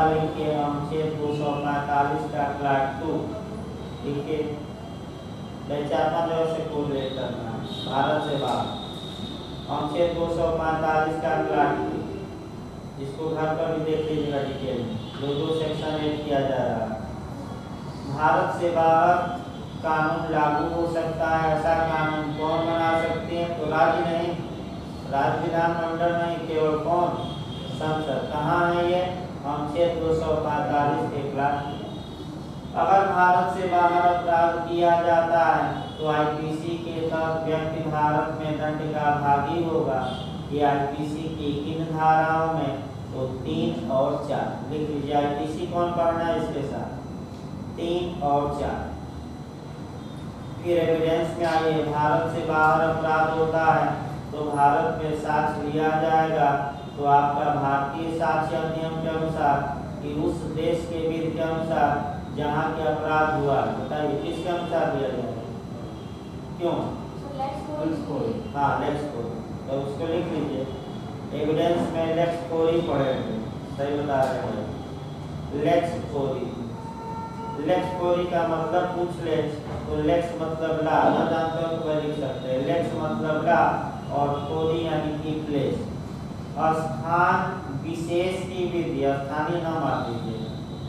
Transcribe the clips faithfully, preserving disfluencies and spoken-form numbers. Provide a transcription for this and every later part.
लिखिए अनुच्छेद दो सौ पैंतालीस का क्लास टू लिखिए। चार जो से कोरिलेट करना है भारत से बाहर। अनुच्छेद दो सौ पैंतालीस का क्लास टू, इसको घर पर भी देख लीजिएगा डिटेल में, जो दो सेक्शन ऐड किया जा रहा है। भारत से बाहर कानून लागू हो सकता है, ऐसा कानून कौन बना सकते हैं? तो राज्य नहीं, राज्य विधानमंडल नहीं, केवल कौन? संसद। कहाँ है ये? अनुच्छेद दो सौ पैंतालीस के क्लास। अगर भारत से बाहर अपराध किया जाता है तो आईपीसी के तहत व्यक्ति भारत में दंड का भागी होगा। ये आईपीसी की किन धाराओं में? तो तीन और चार लिख लीजिए। आईपीसी कौन पढ़ना है इसके साथ? तीन और चार। फिर एविडेंस में आइए। भारत से बाहर अपराध होता है तो भारत में साक्ष्य लिया जाएगा, तो आपका भारतीय साक्ष्य अधिनियम के अनुसार कि उस देश के विधि के अनुसार जहाँ के अपराध हुआ, बताइए किसके अनुसार दिया जाएगा? क्यों? हाँ, लेक्स कोरी। तो उसको लिख लीजिए। एविडेंस में लेक्स कोरी पढ़ेंगे, सही बता रहे हैं। लेक्स कोरी, लेक्स कोरी का मतलब पूछ ले तो लेक्स मतलब ला, ना जानते हो तो वह लिख सकते हैं। लेक्स मतलब ला और कोरी यानी कि प्लेस। स्थान विशेष की विधि, स्थानीय नाम मान लीजिए।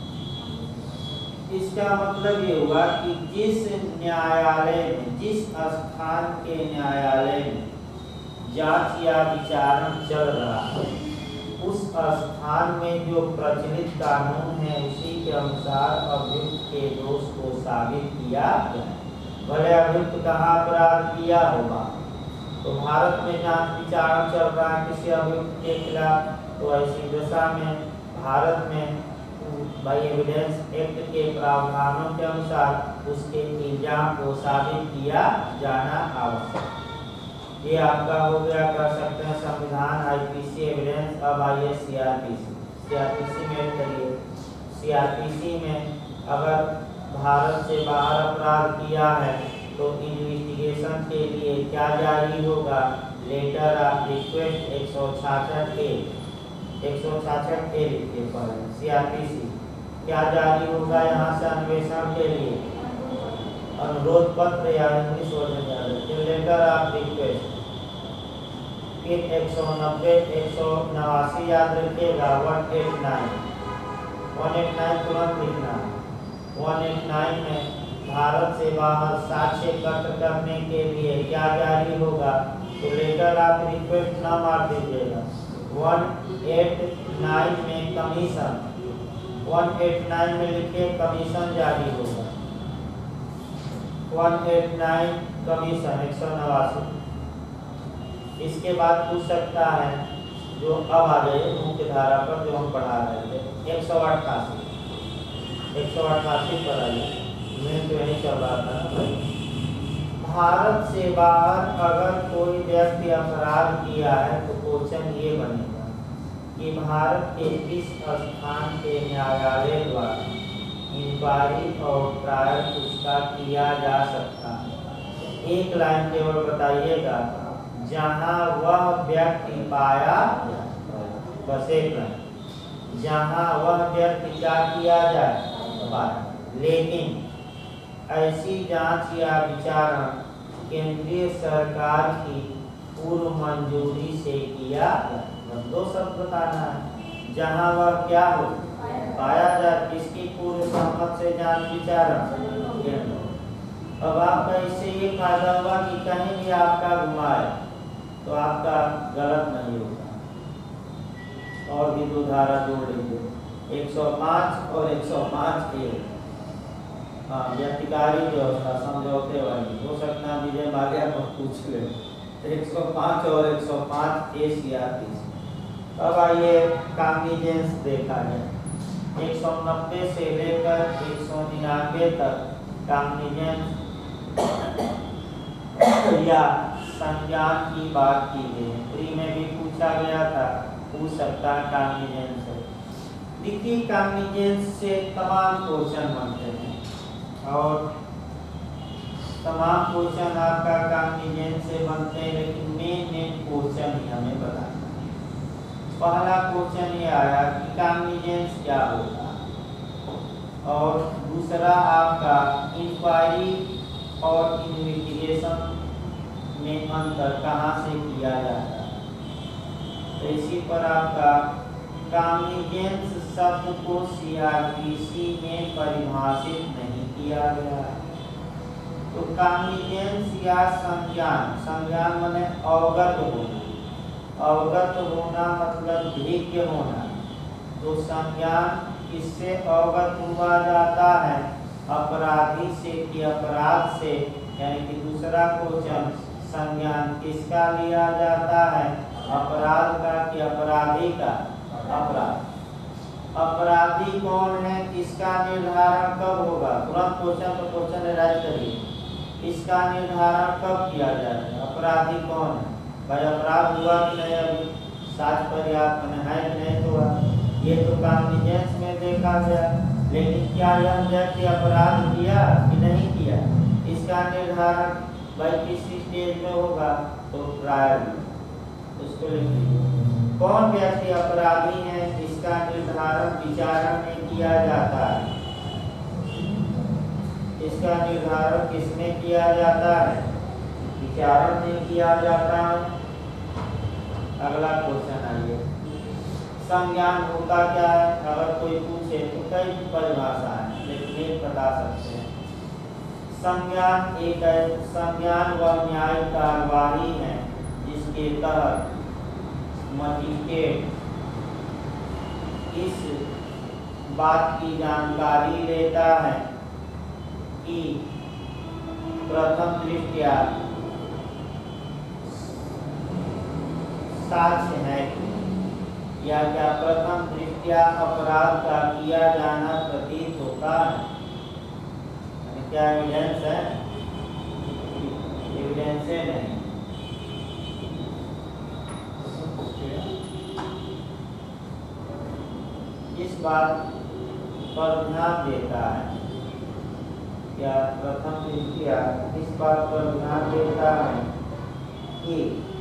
इसका मतलब ये हुआ कि जिस न्यायालय में, जिस स्थान के न्यायालय में जांच या विचारण चल रहा है, उस स्थान में जो प्रचलित कानून है उसी के अनुसार अभियुक्त के दोष को साबित किया जाए। भले अभियुक्त कहाँ अपराध किया होगा, तो भारत में जांच विचारण चल रहा है किसी अभियुक्त के खिलाफ, तो ऐसी दशा में भारत में बाई एविडेंस एक्ट के प्रावधानों के अनुसार उसके इल्जाम को साबित किया जाना आवश्यक। ये आपका हो गया, कर सकते हैं संविधान, आईपीसी, एविडेंस। अब आइए सीआरपीसी। सीआरपीसी में करिए। सीआरपीसी में अगर भारत से बाहर अपराध किया है तो इन्वेस्टिगेशन के लिए क्या जारी होगा? लेटर ऑफ रिक्वेस्ट एक सौ छाछठ ए एक सौ छाछठ ए लिखिए पर सीआरपीसी क्या जारी होगा यहाँ से अन्वेषण के लिए? अनुरोध पत्र या इंग्लिश वर्जन याद रखिए, लेटर ऑफ रिक्वेस्ट। फिर एक सौ नब्बे एक सौ नवासी याद रखिएगा, one eight nine one eight nine तुरंत लिखना। वन एट नाइन में भारत से बाहर साक्ष्य एकत्र करने के लिए क्या जारी होगा? तो लेटर ऑफ रिक्वेस्ट न मार दीजिएगा। वन एट नाइन में कमीशन, वन एट नाइन में लिखिए कमीशन जारी होगा। वन एट नाइन कमीशन एक सौ नवासी। इसके बाद पूछ सकता है, जो अब आ गए मुख्य धारा पर जो हम पढ़ा रहे थे, एक सौ अट्ठासी एक सौ अट्ठासी पर आइए, मैं तो यही चल रहा था ना। भारत से बाहर अगर कोई व्यक्ति अपराध किया है तो क्वेश्चन ये बनेगा कि भारत के किस स्थान के न्यायालय द्वारा इंक्वायरी और ट्रायल उसका किया जा सकता है? एक लाइन केवल बताइएगा, जहाँ वह व्यक्ति पाया जाए, बस एक लाइन, जहाँ वह व्यक्ति क्या किया जाए, पाया। लेकिन ऐसी जांच या विचारण केंद्रीय सरकार की पूर्व मंजूरी से किया जाए। दो शब्द बताना है, जहाँ वह क्या हो, पाया जाए, किसकी पूर्व सहमत से जांच विचारण। अब आपका इससे ये फायदा हुआ कि कहीं भी आपका घुमाए तो आपका गलत नहीं होगा। और भी दो धारा जोड़ लीजिए, एक सौ पाँच और एक सौ पाँच ए। हाँ, व्यक्तिकारी व्यवस्था समझौते वाली, हो सकता है विजय माल्या को पूछ ले। एक सौ पाँच और एक सौ पाँच ए सीआरपीसी। अब आइए कॉग्निजेंस देखा जाए। एक सौ नब्बे से लेकर एक सौ निन्यानवे तक कॉग्निजेंस या संज्ञान की बात की गई है। प्री में भी पूछा गया था, पूछ सकता है कॉग्निजेंस से। देखिए कॉग्निजेंस से तमाम क्वेश्चन बनते हैं और तमाम क्वेश्चन आपका कॉग्निजेंस से बनते हैं, लेकिन मेन मेन क्वेश्चन ही हमें बताना। पहला क्वेश्चन ये आया कि कॉग्निजेंस क्या होता है, और दूसरा आपका इंक्वायरी और इन्वेस्टिगेशन में अंतर कहाँ से किया जाता है। तो इसी पर आपका कॉग्निजेंस शब्द को सीआरपीसी में परिभाषित नहीं किया गया है। तो कॉग्निजेंस या संज्ञान, संज्ञान माने अवगत होना, अवगत होना मतलब भिज्ञ होना। तो संज्ञान किससे अवगत हुआ जाता है, अपराधी से कि अपराध से, यानी कि दूसरा क्वेश्चन संज्ञान किसका लिया जाता है, अपराध का कि अपराधी का। अपराध, अपराधी कौन है इसका निर्धारण कब होगा, तुरंत क्वेश्चन तो क्वेश्चन राइट करिए। इसका निर्धारण कब किया जाएगा, अपराधी कौन है। भाई अपराध हुआ कि नहीं, अभी साक्ष्य पर्याप्त है कि नहीं हुआ, ये तो कॉग्निजेंस में देखा गया। लेकिन क्या यह व्यक्ति अपराध किया कि नहीं किया, इसका निर्धारण भाई किस स्टेज में होगा, तो ट्रायल, उसको लिख लीजिए। कौन व्यक्ति अपराधी है इसका निर्धारण विचारण में किया जाता है। इसका निर्धारण किसमें किया जाता है, विचारण में किया जाता है। अगला क्वेश्चन आइए, संज्ञान होता क्या है। अगर कोई पूछे तो कई परिभाषा है, लेकिन एक बता सकते हैं। संज्ञान एक संज्ञान व न्याय कार्यवाही है जिसके तहत मजिस्ट्रेट इस बात की जानकारी लेता है कि प्रथम दृष्टया साक्ष्य है या क्या प्रथम दृष्टया अपराध का किया जाना प्रतीत होता है, क्या एविडेंस है, एविडेंस है नहीं। इस बात पर ध्यान देता है, क्या प्रथम दृष्टया इस बात पर ध्यान देता है कि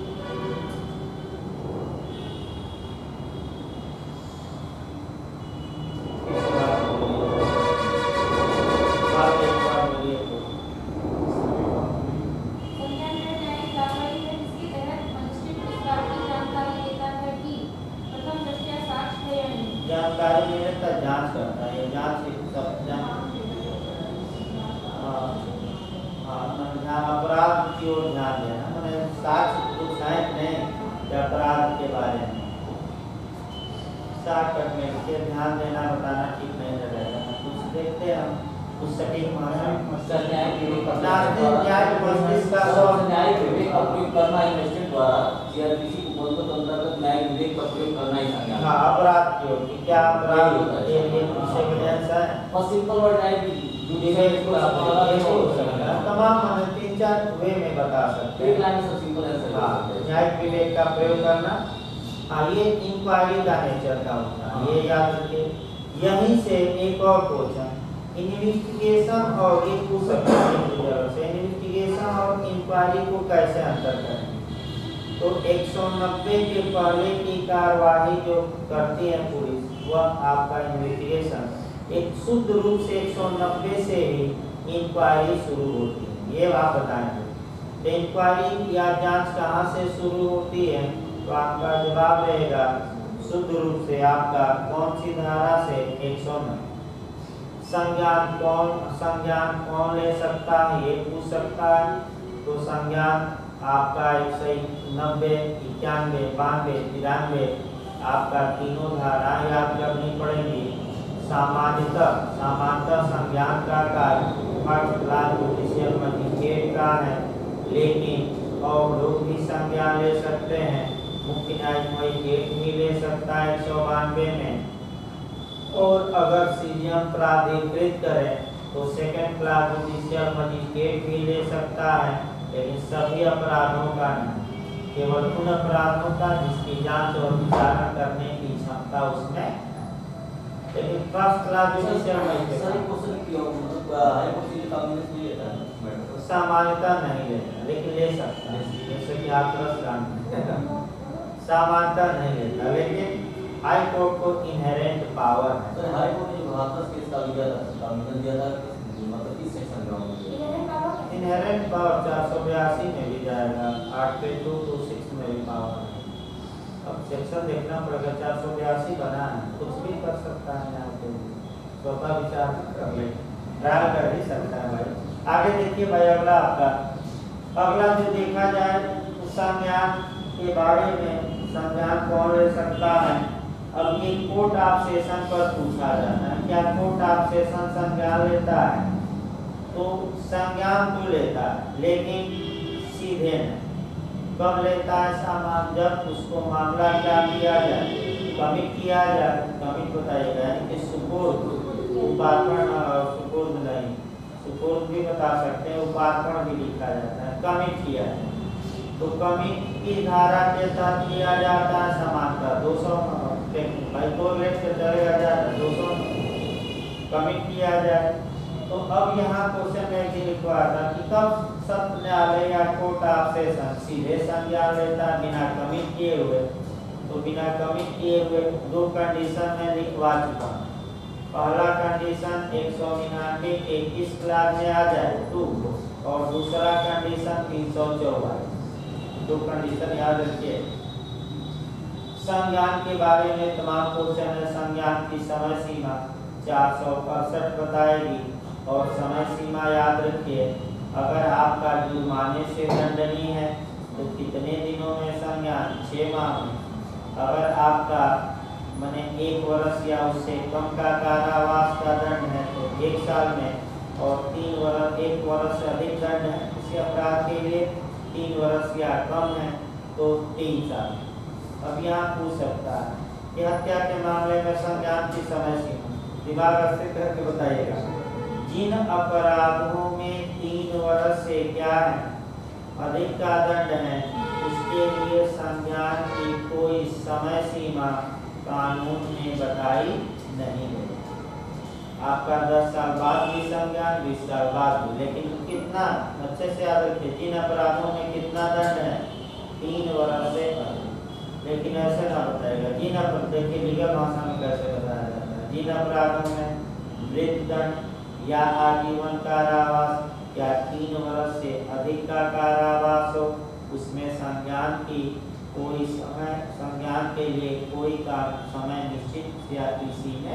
जानकारी लेने का जांच करता है, जांच सब हाँ अपराध की ओर ध्यान देना, मैंने साक्ष्य कुछ है नहीं अपराध के बारे में, साक्ष्य करने के ध्यान देना बताना ठीक नहीं लगेगा। कुछ देखते हैं हम कुछ सटीक अपराध की ओर क्या अपराध तमाम तीन चार वे में बता सकते हैं, न्यायिक विवेक का प्रयोग करना। हाँ ये इंक्वायरी का नेचर का होता है, ये याद रखिए। यहीं से एक और क्वेश्चन, इन्वेस्टिगेशन और इन्वेस्टिगेशन और इंक्वायरी को कैसे अंतर करें। तो एक सौ नब्बे के पहले की कार्यवाही जो करती है पुलिस, वह आपका इन्वेस्टिगेशन एक शुद्ध रूप से एक सौ नब्बे से ही इंक्वायरी शुरू होती है, ये आप बताएंगे। तो इंक्वायरी या जांच कहाँ से शुरू होती है, तो आपका जवाब रहेगा शुद्ध रूप से आपका कौन सी धारा से, एक सौ नब्बे। संज्ञान कौन संज्ञान कौन ले सकता है, ये पूछ सकता है। तो संज्ञान आपका एक सौ नब्बे, इक्यानवे, बानवे, तिरानवे, आपका तीनों धारा याद करनी पड़ेगी। सामान्यतः सामान्यतः संज्ञान का कार्य फर्स्ट क्लास जुडिशियल मजिस्ट्रेट का है, लेकिन और लोग भी संज्ञान ले सकते हैं। मुख्य न्यायिक मजिस्ट्रेट भी ले सकता है एक सौ बानवे में, और अगर सीजीएम प्राधिकृत करें तो सेकंड क्लास जुडिशियल मजिस्ट्रेट भी ले सकता है, लेकिन सभी अपराधों का नहीं, केवल उन अपराधों का जिसकी जांच और विचारण करने की क्षमता उसमें। लेकिन फर्स्ट क्लास जुडिशियल मजिस्ट्रेट सामान्यता नहीं लेता, लेकिन ले सकता है, जैसे कि आप समांतर नहीं लेता, लेकिन हाई कोर्ट को इनहेरेंट पावर है। सर हाई कोर्ट ने जो हाथरस केस का दिया था, आवेदन दिया था, मतलब किस सेक्शन में होगा? इनहेरेंट पावर चार सौ बयासी में भी जाएगा, आठ पे टू टू सिक्स में भी पावर है। अब सेक्शन देखना पड़ेगा, चार सौ बयासी बना है, कुछ भी कर सकता है यहाँ पे, स्वतः विचार कर ले, ट्रायल कर ही सकता है भाई। आगे देखिए भाई अगला आपका, अगला जो देखा जाए संज्ञान के बारे में, संज्ञान कौन ले सकता है। अब ये कोर्ट ऑफ सेशन पर पूछा जाता है, क्या कोर्ट ऑफ सेशन संज्ञान लेता है? तो संज्ञान तो लेता है लेकिन सीधे नहीं। कब लेता है सामान? जब उसको मामला क्या किया जाए, कमिट किया जाए, कमिट बताइएगा यानी कि सुपुर्द, उपार्पण, सुपुर्द नहीं, सुपुर्द भी बता सकते हैं, उपार्पण भी लिखा जाता है, कमिट किया जाए। तो कमिट की धारा के तहत किया जाता है समानता दो सौ भाई दो रेट से चलेगा जाता दो सौ कमिट किया जाए। तो अब यहाँ क्वेश्चन में भी लिखवा था कि कब सत्र न्यायालय या कोर्ट ऑफ सेशन सीधे संज्ञान लेता है बिना कमिट किए हुए। तो बिना कमिट किए हुए दो कंडीशन में लिखवा चुका। पहला कंडीशन एक सौ निन्यानवे इक्कीस क्लास में आ जाए टू, और दूसरा कंडीशन तीन सौ चौवालीस। दो कंडीशन याद रखिए। संज्ञान के बारे में तमाम क्वेश्चन है। संज्ञान की समय सीमा चार सौ अड़सठ बताएगी, और समय सीमा याद रखिए, अगर आपका जुर्माने से दंडनीय है तो कितने दिनों में संज्ञान? छः माह में। अगर आपका माने एक वर्ष या उससे कम का कारावास का दंड है तो एक साल में, और तीन वर्ष एक वर्ष से अधिक दंड है किसी अपराध के लिए, तीन वर्ष या कम है तो तीन साल। अब यहाँ पूछ सकता है कि हत्या के मामले में संज्ञान की समय सीमा दिमाग स्थिर करके बताइएगा। जिन अपराधों में तीन वर्ष से क्या है अधिक का दंड है, उसके लिए संज्ञान की कोई समय सीमा कानून में बताई नहीं है। आपका दस साल बाद भी संज्ञान, बीस साल बाद भी, लेकिन कितना अच्छे से याद रखिए, जिन अपराधों में कितना दंड है? तीन वर्ष से अधिक। लेकिन ऐसे ना बताएगा जिन अपराध, देखिए लीगल भाषा में कैसे बताया जाता है, जिन अपराधों में मृत्युदंड या आजीवन कारावास या तीन वर्ष से अधिक का कारावास हो, उसमें संज्ञान की कोई समय, संज्ञान के लिए कोई का समय निश्चित या किसी में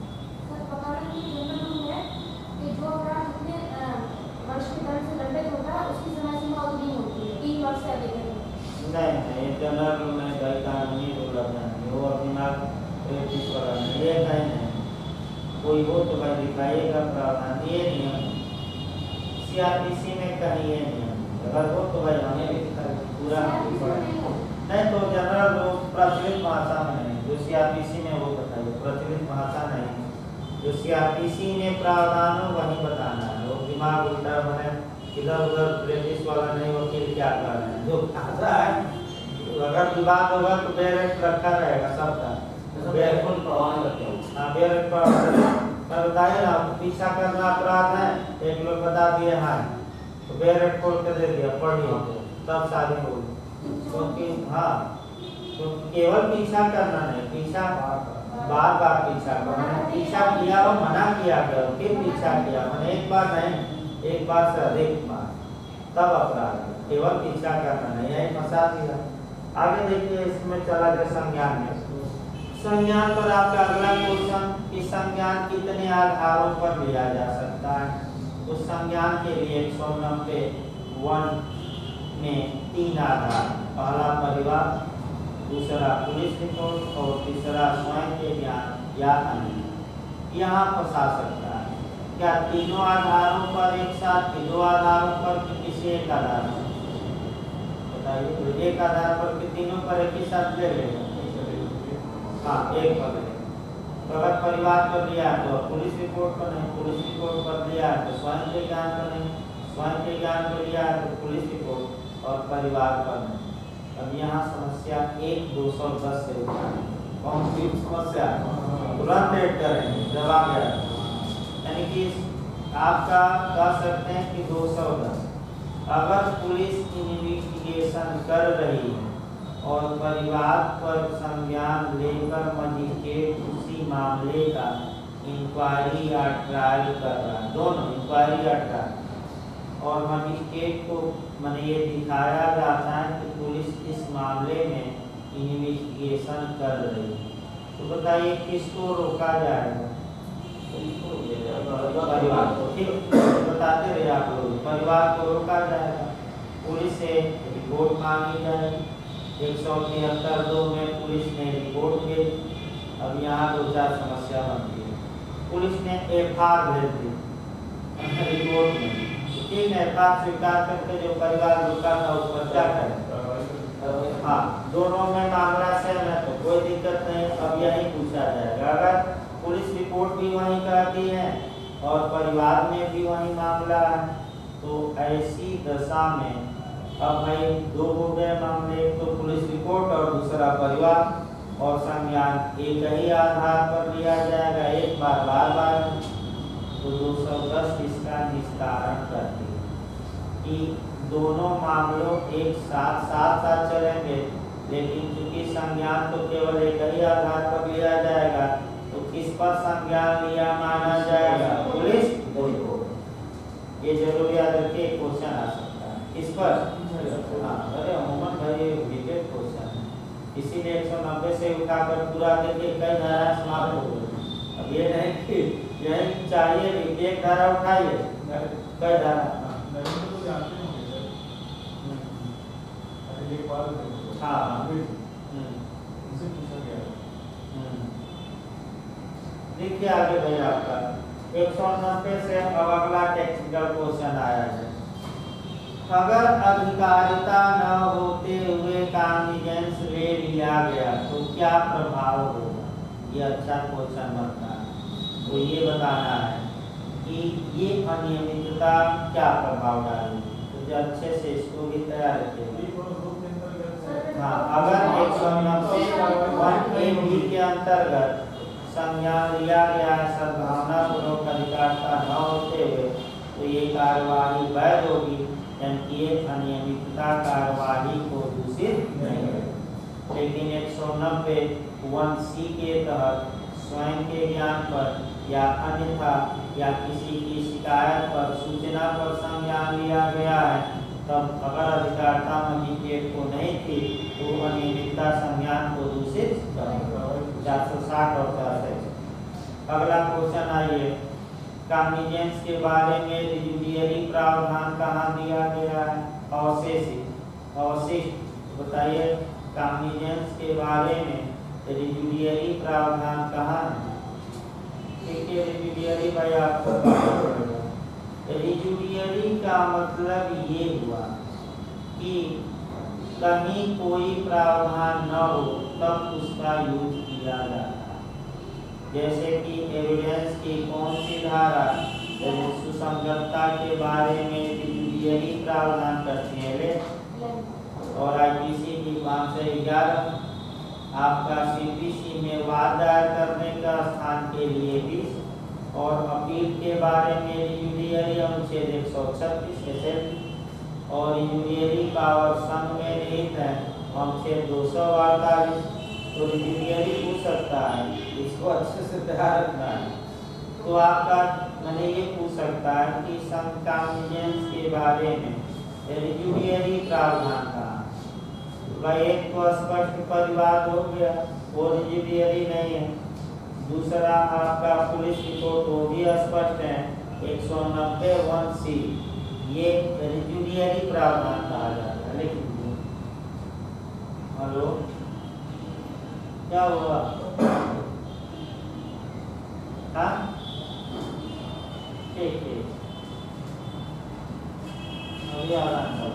जो अपराध कितने वर्ष के दंड से दंडित होता है उसकी समय सीमा उतनी होती है, तीन वर्ष से अधिक नहीं नहीं जनरल रूल में भाई कानूनी रूल अपना नहीं, वो दिमाग प्रैक्टिस वाला नहीं, ये कहीं नहीं। कोई हो तो भाई दिखाइएगा प्रावधान, ये नियम सीआरपीसी में कहीं ये नियम, अगर हो तो भाई हमें भी पूरा नहीं तो जनरल रूल प्रचलित भाषा में नहीं, जो सीआरपीसी में वो बताइए, प्रचलित भाषा नहीं, जो सीआरपीसी में प्रावधान हो वही बताना है। वो दिमाग उल्टा बने, इधर उधर प्रैक्टिस वाला नहीं, वकील क्या कर रहे हैं, जो भाषा है अगर विवाद होगा तो बेरेट रखा रहेगा सबका, बताइए ना पीछा करना अपराध है, एक लोग बता दिए हाँ तो बेरेट खोल के दे दिया पढ़िए तब शादी हो, क्योंकि हाँ तो केवल पीछा करना नहीं, पीछा बार बार पीछा करना, पीछा किया और मना किया गया फिर पीछा किया, मैंने एक बार नहीं एक बार से अधिक बार, तब अपराध है, केवल पीछा करना नहीं, यही फंसा दिया। आगे देखिए इसमें चला गया संज्ञान में। संज्ञान पर आपका अगला क्वेश्चन कि संज्ञान कितने आधारों पर लिया जा सकता है। तो संज्ञान के लिए एक सौ नब्बे वन में तीन आधार, पहला परिवार, दूसरा पुलिस रिपोर्ट और तीसरा स्वयं के ज्ञान या अन्य, यहाँ फंसा सकता है। क्या तीनों आधारों पर एक साथ, दो आधारों पर कि किसी एक आधार पर? बताइए, तो एक आधार पर कि तीनों पर एक ही साथ ले लेगा? हाँ एक पर ले। तो अगर परिवार पर लिया तो पुलिस रिपोर्ट पर नहीं, पुलिस रिपोर्ट पर लिया तो स्वयं के ज्ञान पर नहीं, स्वयं के ज्ञान पर लिया तो पुलिस रिपोर्ट और परिवार पर नहीं। अब यहाँ समस्या एक दो सौ दस से कौन सी समस्या तुरंत रेट करेंगे जवाब है, यानी कि आपका कह सकते हैं कि दो सौ दस। अगर पुलिस इन्वेस्टिगेशन कर रही है और परिवार पर संज्ञान लेकर मजिस्ट्रेट उसी मामले का इंक्वायरी या ट्रायल कर रहा है, दोनों इंक्वायरी या ट्रायल, और मजिस्ट्रेट को मैंने ये दिखाया जाता है कि पुलिस इस मामले में इन्वेस्टिगेशन कर रही है, तो बताइए किसको रोका जाएगा? परिवार को। ठीक, बताते रहे आप लोग, परिवार को रोका जाएगा, पुलिस से रिपोर्ट मांगी जाएगी। एक सौ तिहत्तर दो में पुलिस ने रिपोर्ट भेजी। अब यहाँ दो चार समस्या बनती है। पुलिस ने एफ आई आर भेज दी रिपोर्ट में, ठीक है, एफ आई आर स्वीकार करके जो परिवार रुका था उस पर क्या करें? हाँ, दोनों में मामला सेम है तो कोई दिक्कत नहीं। अब यही पूछा जाएगा, अगर पुलिस रिपोर्ट भी वहीं करती है और परिवार में भी वही मामला है, तो ऐसी दशा में अब भाई दो हो गए मामले, एक तो पुलिस रिपोर्ट और दूसरा परिवार, और संज्ञान एक ही आधार पर लिया जाएगा, एक बार बार बार, तो दो सौ दस इसका निस्तारण करती है कि दोनों मामलों एक साथ साथ साथ चलेंगे, लेकिन चूंकि संज्ञान तो केवल एक ही आधार पर लिया जाएगा, तो किस पर संज्ञान लिया माना जाएगा? Police report. ये जरूर याद रखिए, क्वेश्चन आ सकता है किस पर? हाँ, अरे अमूमन भाई विकेट क्वेश्चन है, इसीलिए एक सौ नब्बे से उठाकर पूरा देखिए कई धारा समाप्त हो गई। अब ये नहीं कि यही चाहिए कि एक धारा उठाइए, कई धारा हाँ देखिए आगे भाई आपका एक सौ नब्बे से अब अगला टेक्निकल क्वेश्चन आया है। अगर अधिकारिता न होते हुए कॉग्निजेंस ले लिया गया तो क्या प्रभाव होगा? ये अच्छा क्वेश्चन बनता है। तो ये बताना है कि ये अनियमितता क्या प्रभाव डालेगी, तो जो अच्छे से इसको भी तैयार रखिए। हाँ, अगर एक सौ नब्बे वन ए बी के अंतर्गत संज्ञान लिया गया है सद्भावना पूर्वक अधिकारिता न होते हुए, तो ये कार्यवाही वैध होगी, यानी ये अनियमितता कार्यवाही को दूषित नहीं है। लेकिन एक सौ नब्बे वन सी के तहत स्वयं के ज्ञान पर या अन्यथा या किसी की शिकायत पर सूचना पर संज्ञान लिया गया है, तब अगर अधिकारिता मजिस्ट्रेट को नहीं थी तो अनियमितता संज्ञान को दूषित करेगा। चार सौ साठ और चार। अगला क्वेश्चन आइए, कॉग्निजेंस के बारे में जुडिशियरी प्रावधान कहाँ दिया गया है? अवशेषित अवशिष्ट बताइए, कॉग्निजेंस के बारे में जुडिशियरी प्रावधान कहाँ है? ठीक है, जुडिशियरी भाई आपको जुडिशियरी का मतलब ये हुआ कि कहीं कोई प्रावधान न हो तब उसका यूज किया जाता है। जैसे कि एविडेंस की कौन सी धारा सुसंगतता के बारे में जुडिशियरी प्रावधान करती है ले? और आईपीसी की पाँच सौ ग्यारह आपका सीपीसी में वाद दायर करने का स्थान के लिए भी, और अपील के बारे में जुडिशियरी अनुच्छेद एक सौ छत्तीस एस और जुडिशियरी पावर संघ में निहित है अनुच्छेद दो सौ अड़तालीस। तो जुडिशियरी पूछ सकता है, इसको अच्छे से ध्यान रखना है। तो आपका मैंने ये पूछ सकता है कि संघ कॉग्निजेंस के बारे में जुडिशियरी प्रावधान का भाई एक तो स्पष्ट परिवार हो गया, वो जुडिशियरी नहीं है। दूसरा आपका पुलिस रिपोर्ट वो भी स्पष्ट है, एक सौ नब्बे वन सी ये जुडिशियरी प्रावधान कहा जाता है। लेकिन हेलो क्या हुआ? हाँ ठीक है, अभी आराम करो।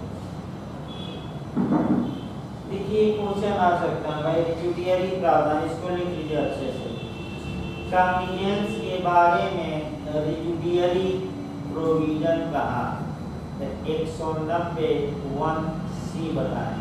देखिए क्वेश्चन आ सकता है भाई जुडिशियरी प्रावधान, इसको लिख लीजिए अच्छे से। कॉग्निजेंस के बारे में जुडिशियरी प्रोविजन कहा एक सौ नब्बे वन सी बताएं।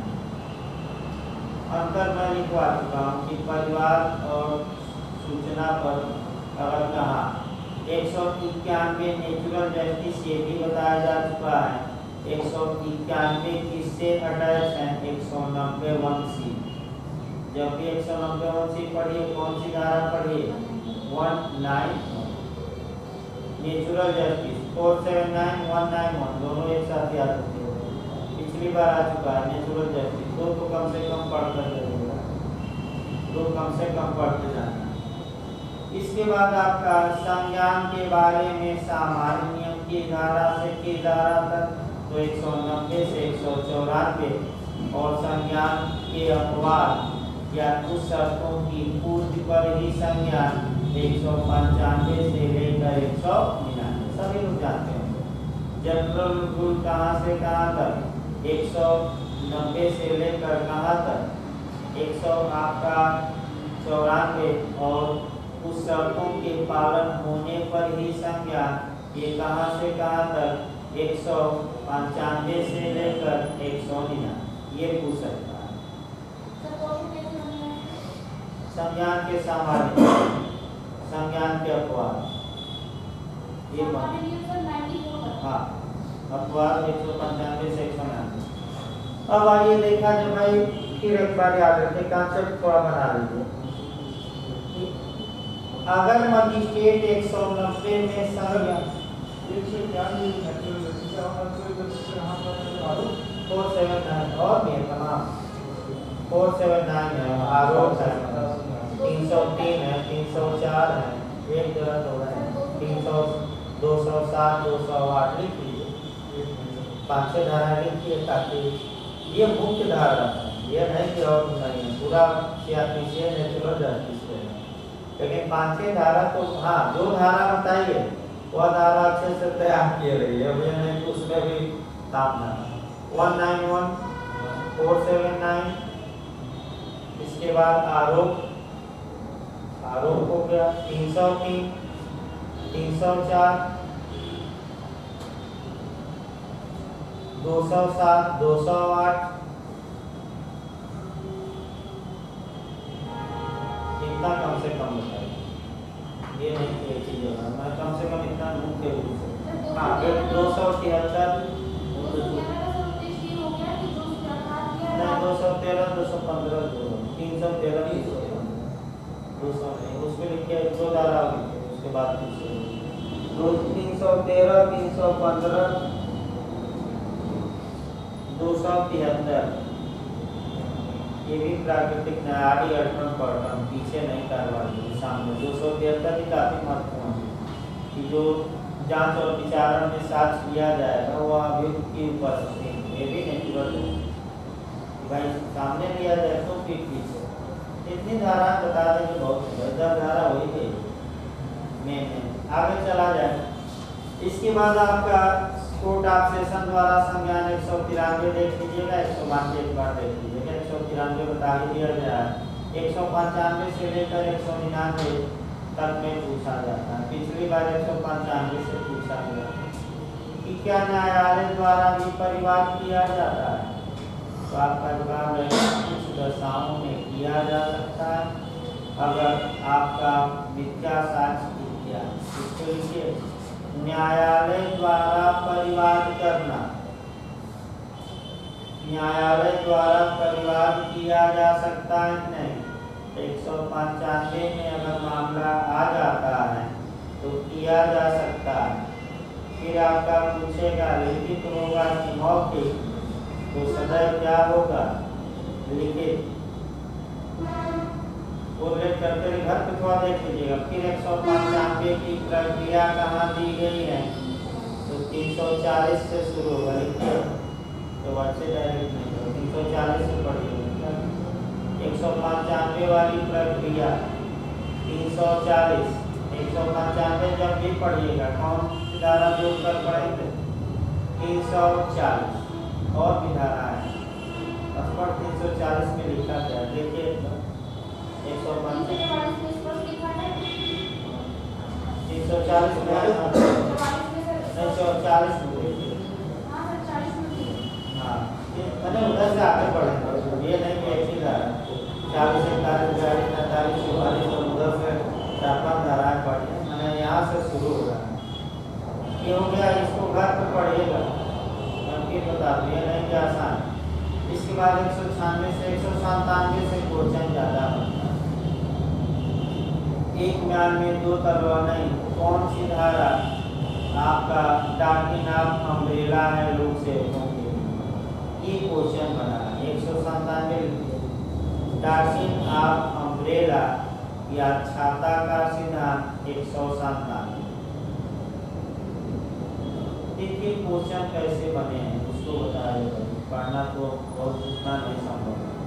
अंतर मैं लिखवा चुका हूँ कि परिवार और सूचना पर अगर कहा एक सौ इक्यानवे नेचुरल जस्टिस ये भी बताया जा चुका है। एक सौ इक्यानवे किससे अटैच है? एक सौ नब्बे वन सी। जब भी एक सौ नब्बे वन सी पढ़िए, कौन सी धारा पढ़िए? One nine natural justice four seven nine one nine one दोनों एक साथ याद रखते हो। पिछली बार आ चुका है नेचुरल जस्टिस, दो तो कम से कम पढ़ कर देगा, दो कम से कम पढ़ते जाना। इसके बाद आपका संज्ञान के बारे में सामान्य नियम की धारा से की धारा तक, तो एक सौ नब्बे से एक सौ चौरानवे, और संज्ञान के अपवाद या कुछ शर्तों की पूर्ति पर ही संज्ञान एक सौ पंचानवे से लेकर एक सौ निन्यानवे सभी लोग जानते हैं। जनरल रूल कहाँ से कहाँ तक? एक सौ नब्बे से लेकर कहाँ तक? एक सौ आपका चौरानवे, और उस शर्तों के पालन होने पर ही संज्ञान ये कहाँ से कहाँ तक? एक सौ पंचानवे से लेकर एक सौ निन्यानवे ये पूछ सकता है। संज्ञान के सामान्य, संज्ञान के अपवाद, ये हाँ अपवाद एक सौ पंचानवे से एक सौ निन्यानवे। अब आइए देखा जाए भाई, फिर एक बार याद रखें, कॉन्सेप्ट थोड़ा बना लीजिए। अगर मजिस्ट्रेट एक सौ नब्बे में संज्ञान फोर सेवन नाइन और भी तमाम फोर सेवन नाइन है, आरोप है, तीन सौ तीन है, तीन सौ चार है, एक गलत हो रहा है, तीन सौ दो सौ सात दो सौ आठ लिखिए, पाँच छः धारा लिखिए, ताकि ये मुख्य धारा है, ये नहीं कि और नहीं है, पूरा सीआरपीसी नेचुरल जस्टिस है। लेकिन पाँच छः धारा तो हाँ जो धारा बताइए वह धारा अच्छे से तैयार किए रही है, मुझे नहीं उसमें भी काम ना one nine one four seven nine. इसके बाद आरोप, आरोप हो गया तीन सौ तीन, तीन सौ चार, दो सौ सात, दो सौ आठ, इतना कम से कम बताइए, ये नहीं कि एक चीज होगा, मैं कम से कम इतना मुख्य रूप से हाँ फिर दो सौ तिहत्तर, नहीं दो सौ तेरह, दो सौ पंद्रह, तीन सौ तेरह, दो सौ उसमें लिखिए दो धारा लिखिए, उसके बाद दो तीन सौ तेरह, तीन सौ पंद्रह, दो सौ तिहत्तर, ये भी प्राकृतिक न्यायालय अल्टरम पर्टन पीछे नहीं करवा दीजिए सामने। दो सौ तिहत्तर भी काफी महत्वपूर्ण है कि जो जांच और विचारण में साक्ष्य लिया जाएगा वह अभियुक्त की उपस्थिति, ये भी नेचुरल है भाई सामने लिया जाए तो फिर पीछे। इतनी धारा बता देंगे बहुत दस धारा हो ही गई मेन में, आगे चला जाए। इसके बाद आपका कोर्ट ऑफ सेशन द्वारा संज्ञान एक सौ तिरानवे देख लीजिएगा, एक सौ बानवे एक बार देख लीजिएगा, एक सौ तिरानवे बता ही दिया गया है, एक सौ पंचानवे से लेकर एक सौ निन्यानवे तक में पूछा जाता है। पिछली बार एक सौ पंचानवे से पूछा गया कि क्या न्यायालय द्वारा भी परिवाद किया जाता है? तो आपका जवाब है कुछ दशाओं में किया जा सकता है, अगर आपका मिथ्या साक्ष्य किया। इसको लिखिए, न्यायालय द्वारा परिवाद करना, न्यायालय द्वारा परिवाद किया जा सकता है कि नहीं? एक सौ पंचानवे में अगर मामला आ जाता है तो किया जा सकता है। फिर आपका पूछेगा लिखित होगा कि मौखिक, तो सदैव क्या होगा? लिखित। उल्लेख करते हुए घर पे थोड़ा देख लीजिएगा। फिर एक सौ पंचानवे की प्रक्रिया कहाँ दी गई है? तो तीन सौ चालीस से शुरू होगा, लिखिए तो अच्छे डायरेक्ट नहीं होगा, तीन सौ चालीस से पढ़िएगा। एक सौ पंचानवे वाली प्रक्रिया तीन सौ चालीस, एक सौ पंचानवे जब भी पढ़िएगा कौन सी धारा जो कर पढ़ेंगे? तीन सौ चालीस और भी धारा है स्पष्ट तीन सौ चालीस में लिखा गया, देखिए एक सौ तीन सौ चालीस में नहीं सौ चालीस में हाँ मैंने उधर से आगे बढ़ेंगे, ये नहीं कि एक ही धारा चालीस इकतालीस बयालीस तैंतालीस चौवालीस और उधर से चार पाँच धाराएँ पढ़ी, मैंने यहाँ से शुरू हो रहा है। ये हो गया, इसको घर पर पढ़िएगा, फिर बता दूँ, ये नहीं कि आसान। इसके बाद एक सौ छियानवे से एक सौ संतानवे से क्वेश्चन ज़्यादा बनता है। एक म्यान में दो तलवार नहीं, कौन सी धारा आपका डार्किन ऑफ अम्ब्रेला है लोक सेवकों के लिए, ये क्वेश्चन बना है। एक सौ संतानवे डार्किन ऑफ अम्ब्रेला या छाता का सिद्धांत एक सौ संतानवे। देखिए क्वेश्चन कैसे बने हैं उसको बताया, पढ़ना तो बहुत उतना नहीं संभव है।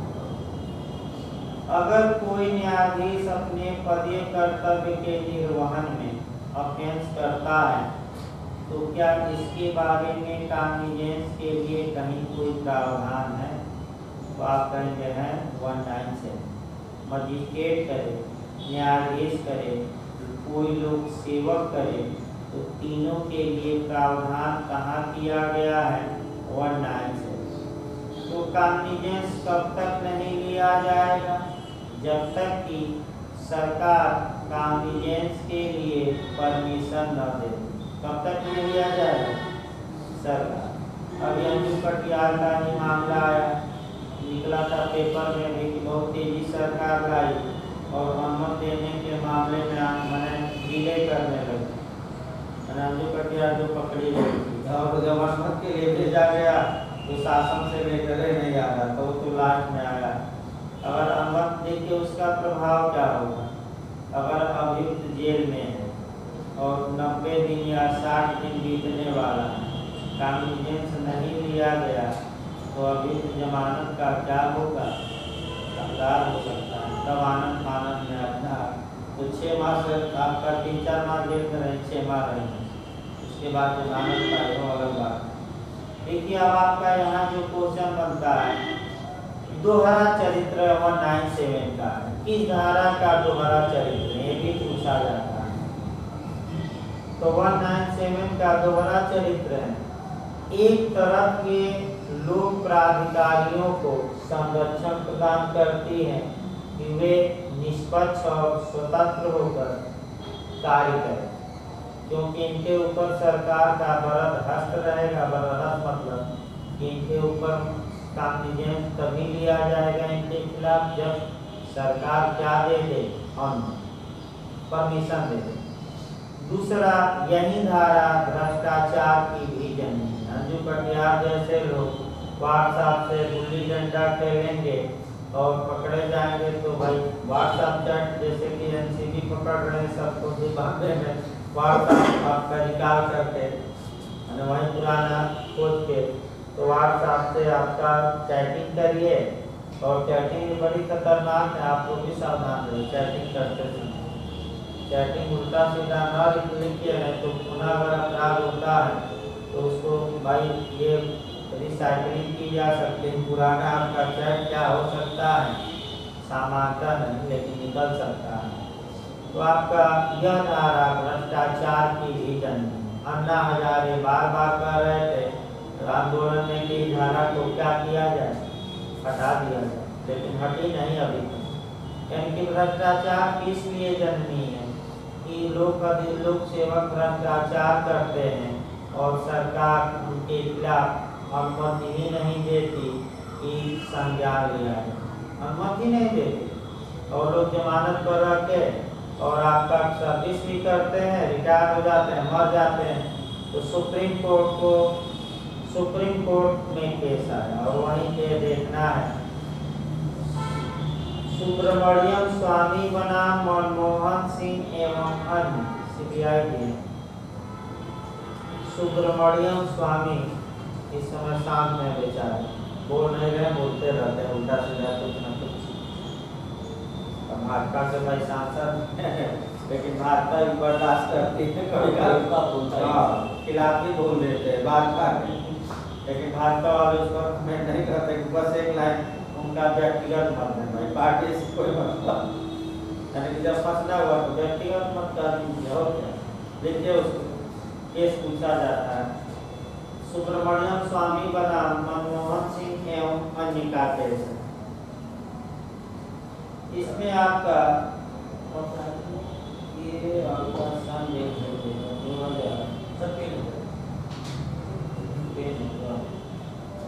अगर कोई न्यायाधीश अपने पदीय कर्तव्य के निर्वहन में ऑफेंस करता है तो क्या इसके बारे में कॉग्निजेंस के लिए कहीं कोई प्रावधान है? तो आप कहेंगे हैं वन नाइन से मजिस्ट्रेट करे, न्यायाधीश करे, कोई लोग सेवक करे, तो तीनों के लिए प्रावधान कहाँ किया गया है? वन नाइन से। तो कॉग्निजेंस कब तक नहीं लिया जाएगा? जब तक कि सरकार कॉग्निजेंस के लिए परमिशन न दे। कब तक नहीं लिया जाएगा? सरकार। अभी अंजू कटियार का ही मामला आया, निकला था पेपर में भी कि बहुत तेजी सरकार लाई और अनुमति देने के मामले में मैंने डिले करने लगे। अंजू कटियार जो पकड़ी गई थी और जब अनुमति के लिए भेजा गया तो शासन से लेकर नहीं आ रहा, तो तो लास्ट में आया। अगर अनुमति देखिए उसका प्रभाव क्या होगा? अगर अभियुक्त जेल में है और नब्बे दिन या साठ दिन बीतने वाला कॉग्निजेंस नहीं लिया गया तो अभियुक्त जमानत का क्या होगा? हकदार हो सकता है। तब आनंद मानंद में अपना तो छः माह से आपका तीन चार माह जेल में रहे, छः माह रहेंगे, उसके बाद जमानत का हो अलग बात। देखिए अब आपका यहाँ जो क्वेश्चन बनता है दोहरा चरित्र वन नाइन सेवन का, किस धारा का दोहरा चरित्र ये भी पूछा जाता है। तो वन नाइन सेवन का दोहरा चरित्र है, एक तरफ के लोक प्राधिकारियों को संरक्षण प्रदान करती है कि वे निष्पक्ष और स्वतंत्र होकर कार्य करें, क्योंकि इनके ऊपर सरकार का बरद हस्त रहेगा। बरद हस्त मतलब कि इनके ऊपर कॉग्निजेंस तभी लिया जाएगा इनके खिलाफ जब सरकार क्या दे दे, परमिशन दे दे। दूसरा, यही धारा भ्रष्टाचार की भी जननी। अंजू कटियार जैसे लोग व्हाट्सएप से गुल्ली डंडा खेलेंगे और पकड़े जाएंगे तो भाई व्हाट्सएप चैट जैसे कि एनसीबी पकड़ रहे हैं सबको भी बांधे में व्हाट्सएप आपका निकाल करके वही पुराना खोज के तो व्हाट्सएप से आपका चैटिंग करिए और चैटिंग बड़ी खतरनाक है, आप लोग भी सावधान रहिए चैटिंग करते समय। चैटिंग उल्टा सीधा न लिखिए नहीं तो पुनः अगर अपराध होता है तो उसको भाई ये रिसाइकलिंग की जा सकती है। पुराना आपका चैट क्या हो सकता है, सामान्यता नहीं लेकिन निकल सकता है। तो आपका यह धारा भ्रष्टाचार की भी जननी। अन्ना हजारे बार बार कह रहे थे आंदोलन में कि धारा को क्या किया जाए, हटा दिया जाए, लेकिन हटी नहीं अभी तक। यानी भ्रष्टाचार किस लिए जन्मी है कि लोग लोक सेवक भ्रष्टाचार करते हैं और सरकार उनके खिलाफ अनुमति ही नहीं देती कि संज्ञान लिया जाए, अनुमति नहीं देती और लोग जमानत पर रखे और आपका सर्विस भी करते हैं, रिटायर हो जाते हैं, मर जाते हैं। तो सुप्रीम कोर्ट को सुप्रीम कोर्ट में केस आया और वहीं पे देखना है सुब्रमण्यम स्वामी बनाम मनमोहन सिंह एवं अन्य सीबीआई के सुब्रमण्यम स्वामी इस समय शाम में बेचारे बोल नहीं रहे, बोलते रहते हैं उल्टा सीधा कुछ न कुछ। भाजपा से भाई सांसद लेकिन भाजपा भी बर्दाश्त करती है, कभी कभी खिलाफ भी बोल देते हैं भाजपा के, लेकिन भाजपा वाले उस पर कमेंट नहीं करते कि बस एक लाइन उनका व्यक्तिगत मत है, भाई पार्टी से कोई मतलब, यानी कि जब फंसना हुआ तो व्यक्तिगत मत कर दीजिए और क्या। देखिए उसको केस पूछा जाता है सुब्रमण्यम स्वामी बनाम मनमोहन सिंह एवं अन्य का केस है। इसमें आपका ये आपका सन देख सकते हैं दो हजार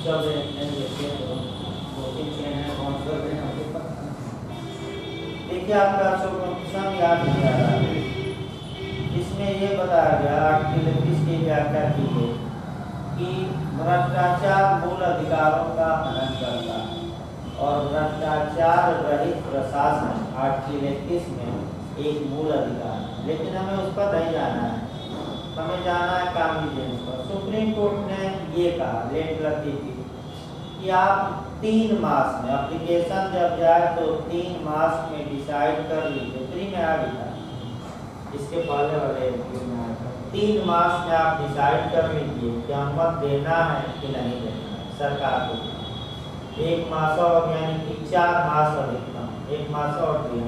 सब नहीं देते तो दो तीन चैन है कौन कर रहे हैं मुझे पता नहीं। देखिए आपका क्वेश्चन याद नहीं आ रहा है। इसमें ये बताया गया आर्टिकल इक्कीस की व्याख्या की है कि भ्रष्टाचार मूल अधिकारों का हनन करता है और भ्रष्टाचार रहित प्रशासन आर्टिकल इक्कीस में एक मूल अधिकार है। लेकिन हमें उस पर नहीं जाना है, हमें जाना है कॉन्विजेंस पर। सुप्रीम कोर्ट ने ये कहा लेट लतीफी कि आप तीन मास में एप्लीकेशन जब जाए तो तीन मास में डिसाइड कर लीजिए। फ्री में आ गया इसके पहले वाले तीन मास में आप डिसाइड कर लीजिए कि अनुमत देना है कि नहीं देना है सरकार को। एक मास और यानी कि चार मास अधिकतम एक मास और दिया,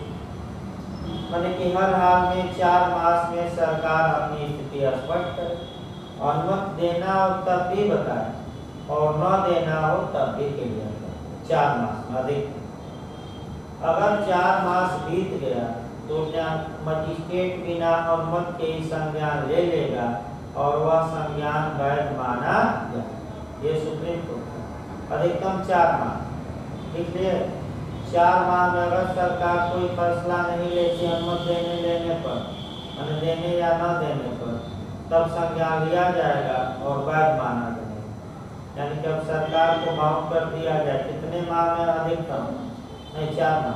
मैंने कि हर हाल में चार मास में सरकार अपनी स्थिति स्पष्ट करे, अनुमत देना हो तब भी बताए और न देना हो तब भी क्लियर करे। चार मास में अधिक अगर चार मास बीत गया तो मजिस्ट्रेट बिना अनुमत के ही संज्ञान ले लेगा और वह संज्ञान वैध माना जाए। ये सुप्रीम कोर्ट अधिकतम चार माह इसलिए चार माह में अगर सरकार कोई फैसला नहीं लेती अनुमत देने लेने पर यानी देने या न देने पर तब संज्ञान लिया जाएगा और वैध माना जाएगा। यानी कि अब सरकार को बाउंड कर दिया जाए कितने माह में अधिकतम नहीं चार माह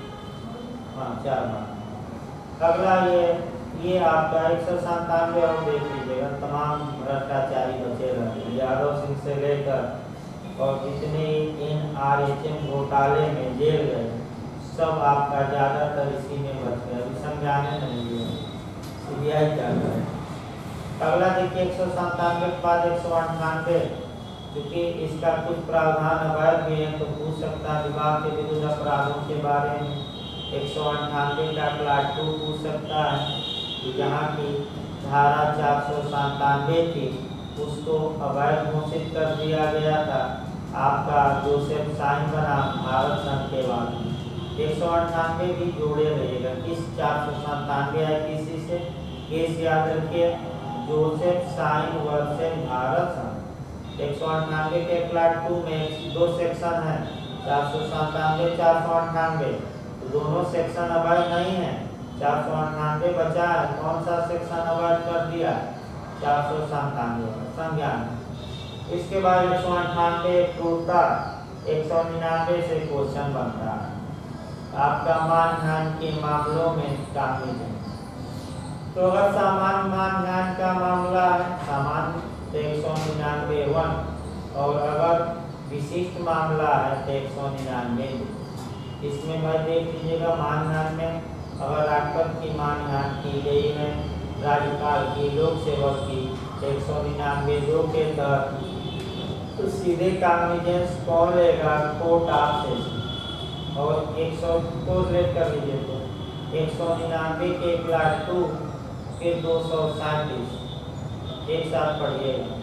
हाँ चार माह। अगला ये ये आपका एक सौ संतानवे और देख लीजिएगा तमाम भ्रष्टाचारी बचे रहे यादव सिंह से लेकर और जितने इन आर एच एम घोटाले में जेल गए सब आपका ज़्यादातर इसी में बच गए। अभी संज्ञान नहीं लिया सी बी आई क्या करे। अगला देखिए एक सौ संतानवे के बाद एक सौ अंठानवे क्योंकि इसका कुछ प्रावधान अवैध भी है तो पूछ सकता है विभाग के विरुद्ध अपराधों के बारे में। एक सौ अंठानवे का क्लास टू पूछ सकता है कि जहाँ की धारा चार सौ संतानवे थी उसको अवैध घोषित कर दिया गया था। आपका जोसेफ साइन बना भारत संघ के बाद एक सौ अंठानवे भी जोड़े रहिएगा किस चार सौ संतानवे है किसी से केस याद रखिए जोसेफ साइन वर्सेस भारत संघ। एक सौ अंठानवे के क्लास टू में दो सेक्शन है चार सौ संतानवे चार सौ अंठानवे दोनों सेक्शन अवैध नहीं है। चार सौ अंठानवे बचा है कौन सा सेक्शन अवैध कर दिया चार सौ संतानवे संज्ञान। इसके बाद एक सौ अंठानवे टूटता एक सौ निन्यानवे से क्वेश्चन बनता है आपका मानहानि के मामलों में शामिल है। तो अगर सामान्य मानहानि का मामला है सामान्य तो एक सौ निन्यानवे वन और अगर विशिष्ट मामला है तो एक सौ निन्यानवे। इसमें भाई देख लीजिएगा मानहानि में अगर राष्ट्रपति की मानहानि की गई है राज्यपाल की लोक सेवक की एक सौ निन्यानवे दो के तहत तो सीधे कॉन्विजेंस कौन लेगा कोर्ट ऑफ सेशन और एक सौ को लेट कर लीजिए तो एक सौ निन्यानवे के क्लास टू के दो सौ सैंतीस एक साथ पढ़िएगा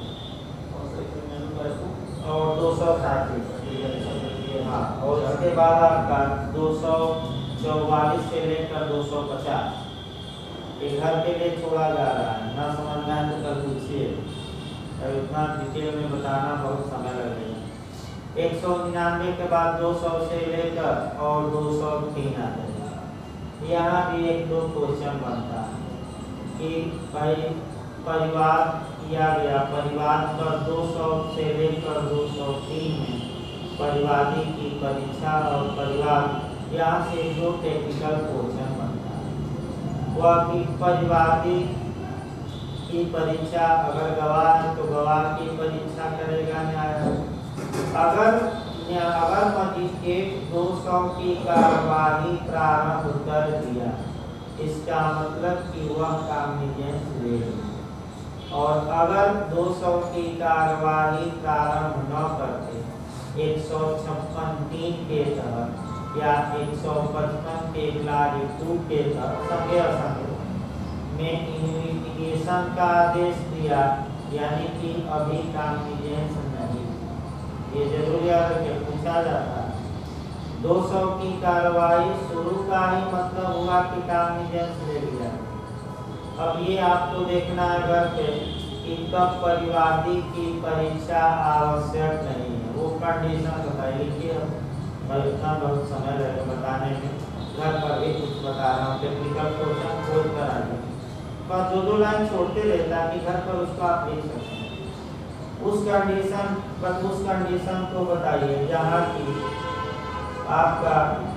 और दो सौ सैंतीस हाँ और उसके बाद आपका दो सौ चौवालीस से लेकर दो सौ पचास ये घर के लिए छोड़ा जा रहा है ना समझ में आए तो कल पूछिए उतना डिटेल में बताना बहुत समय लगेगा। एक सौ निन्यानवे के बाद दो सौ से लेकर और दो सौ तीन आ जाएगा। यहाँ भी एक दो क्वेश्चन बनता है कि भाई परिवार किया गया परिवार पर दो सौ से लेकर दो सौ तीन में परिवादी की परीक्षा और परिवार यहाँ से जो टेक्निकल क्वेश्चन बनता है वह कि परिवादी की परीक्षा अगर गवाह है तो गवाह की परीक्षा करेगा न्यायालय। अगर अगर मजिस्ट्रेट दो सौ की कार्यवाही प्रारंभ कर दिया इसका मतलब कि वह कॉन्विजेंस ले और अगर दो सौ की कार्यवाही प्रारंभ न करते एक सौ छप्पन तीन के तहत या एक सौ पचपन के क्लास टू के तहत संज्ञा में इन्वेस्टिगेशन का आदेश दिया यानी कि अभी कॉन्विजेंस नहीं। ये जरूर याद रखिए पूछा जाता है। दो सौ की कार्रवाई शुरू का ही मतलब हुआ कि कॉन्विजेंस ले लिया। अब ये आपको देखना है घर पे कि कब परिवादी की परीक्षा आवश्यक नहीं है, वो कंडीशन बताइए कि अब इतना बहुत समय लगेगा बताने में, घर पर भी कुछ बता रहा हूँ, टेक्निकल क्वेश्चन खोज कर आइए, बस दो दो लाइन छोड़ते रहता कि घर पर उसको आप लिख सकते हैं। उस कंडीशन बस उस कंडीशन को बताइए जहाँ की आपका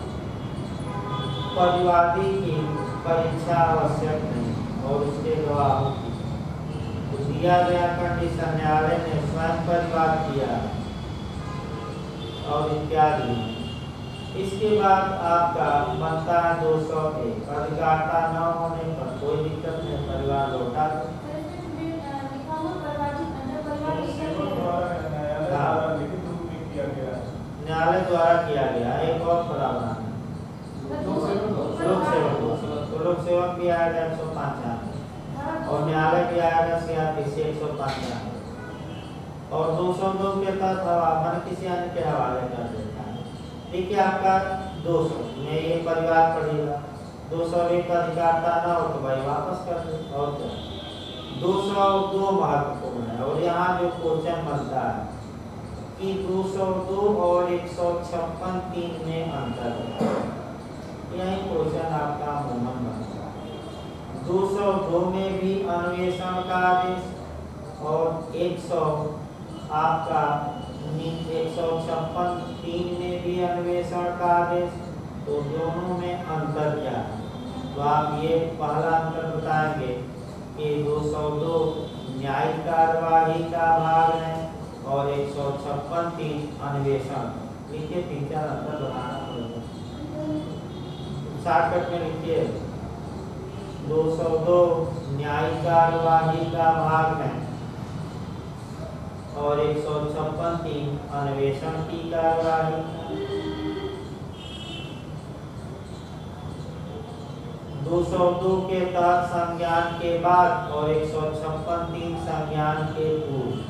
परिवादी की परीक्षा आवश्यक नहीं और उसके गवाहों की तो दिया गया कंडीशन न्यायालय ने स्वयं परिवाद किया और इत्यादि। इसके बाद आपका बनता है दो सौ एक, अधिकारता न होने पर कोई दिक्कत नहीं, परिवार लौटा न्यायालय द्वारा किया गया। एक और प्रावधान लोक सेवक तो लोक सेवक भी आएगा एक सौ पंचानवे और न्यायालय भी आएगा छियालीस एक सौ पंचानवे और दो सौ दो के तहत मन किसी अन्य के हवाले कर देता है। देखिए आपका दो सौ में ये परिवार पड़ेगा, दो सौ एक अधिकारता न हो तो भाई वापस कर दे और क्या। दो सौ दो महत्वपूर्ण है और यहाँ जो क्वेश्चन बनता है कि दो सौ दो और एक सौ छप्पन तीन में अंतर है, यही क्वेश्चन आपका अमूमन बनता है। दो सौ दो में भी अन्वेषण का आदेश और एक सौ आपका एक सौ छप्पन तीन में भी अन्वेषण का आदेश, तो दोनों में अंतर क्या है? तो आप ये पहला अंतर बताएंगे कि दो सौ दो न्यायिक कार्यवाही का भाग है और एक सौ छप्पन तीन अन्वेषण। लिखिए तीन चार अंतर बताना पड़ेगा, शॉर्टकट में लिखिए। दो सौ दो न्यायिक कार्यवाही का भाग है और एक सौ छप्पन तीन अन्वेषण की कार्यवाही। दो सौ दो के तहत संज्ञान के बाद और एक सौ छप्पन तीन संज्ञान के पूर्व।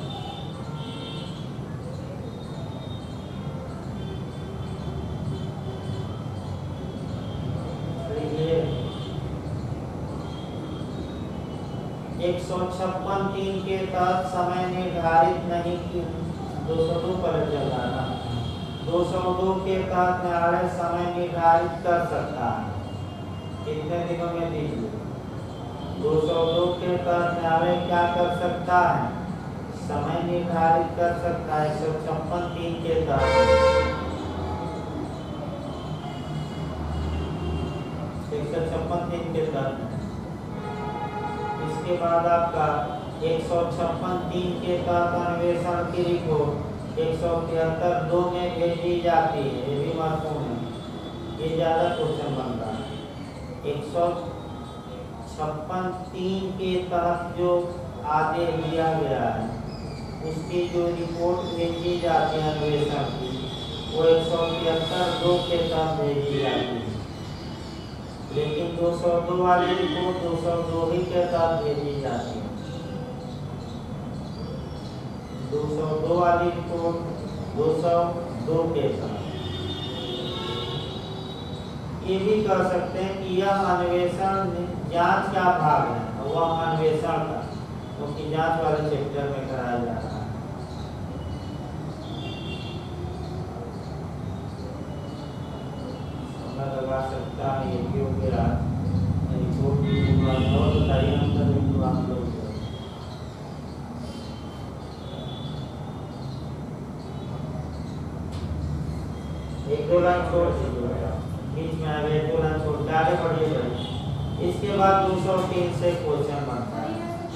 एक सौ छप्पन तीन के तहत समय निर्धारित नहीं की, दो सौ दो पर चल रहा है। दो सौ दो के तहत न्यायालय समय निर्धारित कर सकता है, कितने दिनों में दीजिए। दो सौ दो के तहत न्यायालय क्या कर सकता है? समय निर्धारित कर सकता है। एक सौ छप्पन तीन के तहत एक सौ छप्पन तीन के तहत इसके बाद आपका एक सौ छप्पन तीन के तहत अन्वेषण की रिपोर्ट एक सौ तिहत्तर दो में भेजी जाती है, ये भी महत्वपूर्ण है, ये ज्यादा क्वेश्चन बनता है। एक सौ छप्पन तीन के तहत जो आदेश दिया गया है उसकी जो रिपोर्ट भेजी जाती है अन्वेषण की, वो एक सौ तिहत्तर दो के तहत भेजी जाती है, लेकिन दो सौ दो वाली रिपोर्ट दो सौ दो ही के तहत भेजी जाती है। दो सौ दो वाली रिपोर्ट दो सौ दो के तहत। ये भी कह सकते हैं कि यह अन्वेषण जांच का भाग है, वह अन्वेषण का, क्योंकि जांच वाले चैप्टर में कराया जा रहा है। लगा सकता है ये भी हो गया रिपोर्ट की और बताइए हम तो आप लोग एक दो लाइन छोड़ बीच में आगे एक दो लाइन छोड़ के आगे बढ़िए। इसके बाद दो सौ तीन से क्वेश्चन बनता है।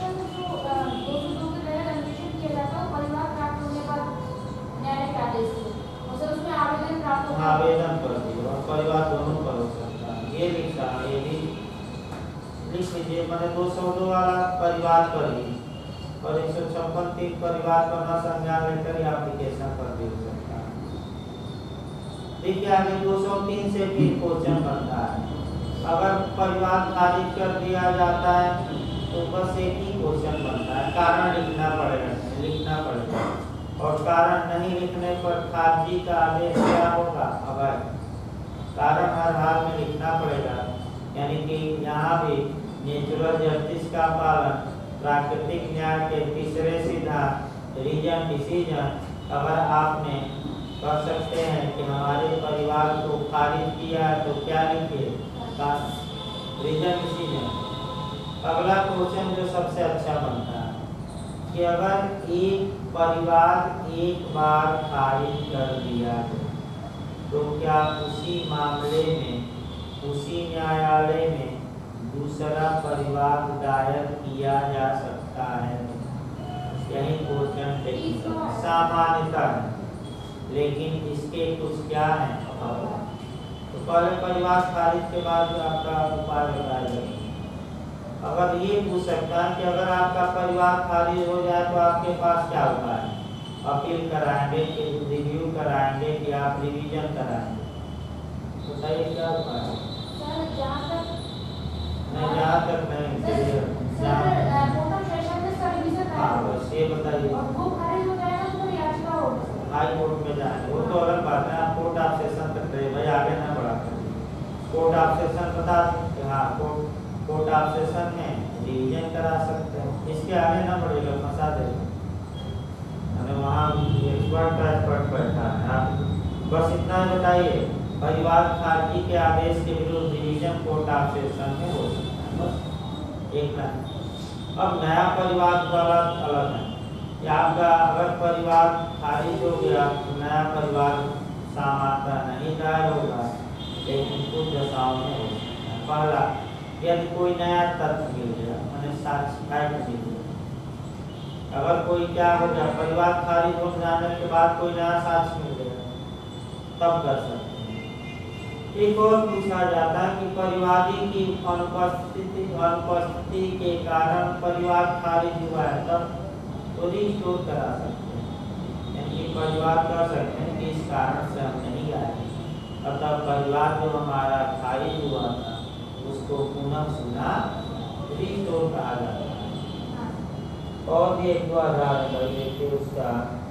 आवेदन कर दिए और परिवार दोनों कर सकता है, ये लिखा है, ये भी लिख लीजिए। मैंने दो सौ दो वाला परिवार कर ली और एक सौ छप्पन तीन परिवार पर न संज्ञान लेकर एप्लीकेशन कर दी सकता है। देखिए आगे दो सौ तीन से भी क्वेश्चन बनता है। अगर परिवार खारिज कर दिया जाता है तो बस एक ही क्वेश्चन बनता है, कारण लिखना पड़ेगा लिखना पड़ेगा और कारण नहीं लिखने पर खारिजी का आदेश क्या होगा? अगर कारण हर हाल में लिखना पड़ेगा, यानी कि यहाँ भी नेचुरल जस्टिस का पालन प्राकृतिक न्याय के तीसरे सिद्धांत रीजन डिसीजन, अगर आपने कर सकते हैं कि हमारे परिवार को खारिज किया है तो क्या लिखिए, रीजन डिसीजन। अगला क्वेश्चन जो सबसे अच्छा बनता है कि अगर एक परिवार एक बार खारिज कर दिया तो क्या उसी मामले में उसी न्यायालय में दूसरा परिवार दायर किया जा सकता है? यही क्वेश्चन देखिए सामान्यता है, लेकिन इसके कुछ क्या है। तो पहले परिवार खारिज के बाद आपका उपाय बताया। अगर ये पूछ सकता है कि अगर आपका परिवार खारिज हो जाए तो आपके पास क्या उपाय है? अपील कराएंगे कि रिव्यू कराएंगे कि आप रिवीजन कराएंगे? बताइए क्या उपाय है? नहीं, जहाँ तक नहीं, हाँ बस ये बताइए। हाई कोर्ट में जाए वो तो अलग बात है, आप कोर्ट ऑफ सेशन तक रहे भाई, आगे ना बढ़ा कर। कोर्ट ऑफ सेशन बता सकते, हाँ कोर्ट कोर्ट ऑफ सेशन में रिवीजन करा सकते हैं, इसके आगे ना बढ़ेगा, फंसा देगा। वहाँ एक्सपर्ट का एक्सपर्ट बैठा है, आप बस इतना बताइए परिवार खारिजी के आदेश के विरुद्ध रिवीजन कोर्ट ऑफ सेशन में हो सकता है, बस एक लाइन। अब नया परिवार वाला अलग है कि आपका अगर परिवार खारिज हो गया तो नया परिवार सामान्यता नहीं दायर होगा, लेकिन कुछ दशाओं में हो सकता है। पहला, यदि कोई नया तथ्य मिल गया, मैंने साक्ष्य मिल गया, अगर कोई क्या हो गया परिवार खारिज हो जाने के बाद कोई नया साक्ष्य मिल गया तब कर सकते हैं। एक और पूछा जाता है कि परिवादी की अनुपस्थिति अनुपस्थिति के कारण परिवार खारिज हुआ है तब तो रिस्टोर करा सकते हैं, यानी परिवार कर सकते हैं कि इस कारण से हम नहीं आए, अतः परिवार जो हमारा खारिज हुआ था उसको पुनः सुना रिस्टोर कहा जाता है। और भी एक दो आधार देखिए, उसका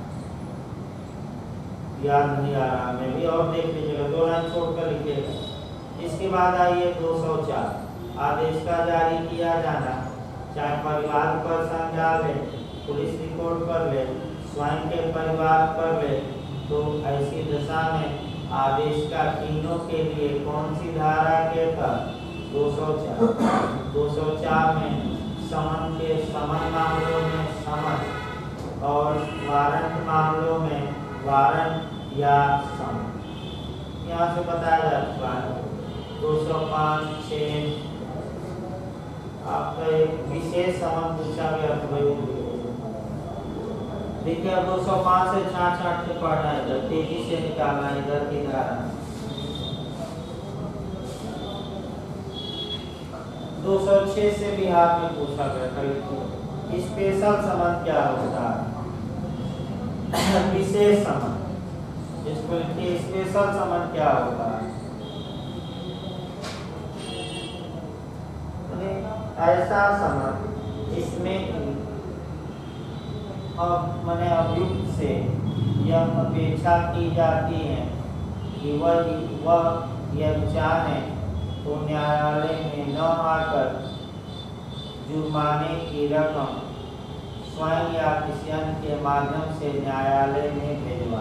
याद नहीं आ रहा मैं भी, और देख लीजिएगा, दो लाइन छोड़कर लिखिएगा। इसके बाद आइए दो सौ चार, आदेश का जारी किया जाना, चाहे परिवार पर संज्ञान ले, पुलिस रिपोर्ट कर ले, स्वयं के परिवार पर ले, तो ऐसी दशा में आदेश का तीनों के लिए कौन सी धारा के तहत? दो सौ चार दो सौ चार में समन के समन मामलों में समन और वारंट मामलों में वारंट या समन। यहाँ से बताया जा चुका है। दो सौ पाँच छः आपका एक विशेष समन पूछा गया तो भाई देखिए, अब दो सौ पाँच से छाट छाट से पढ़ना है, इधर तेजी से निकालना है, इधर की धारा। दो सौ छह से बिहार में पूछा गया था स्पेशल समन क्या होता है, विशेष समन, इसको लिखिए स्पेशल समन क्या होता है। ऐसा समन जिसमें अब मैंने अभियुक्त से यह अपेक्षा की जाती है कि वह वह यह चाहे तो न्यायालय में न आकर जुर्माने की रकम स्वयं या किसी अन्य के माध्यम से न्यायालय में भेजवा।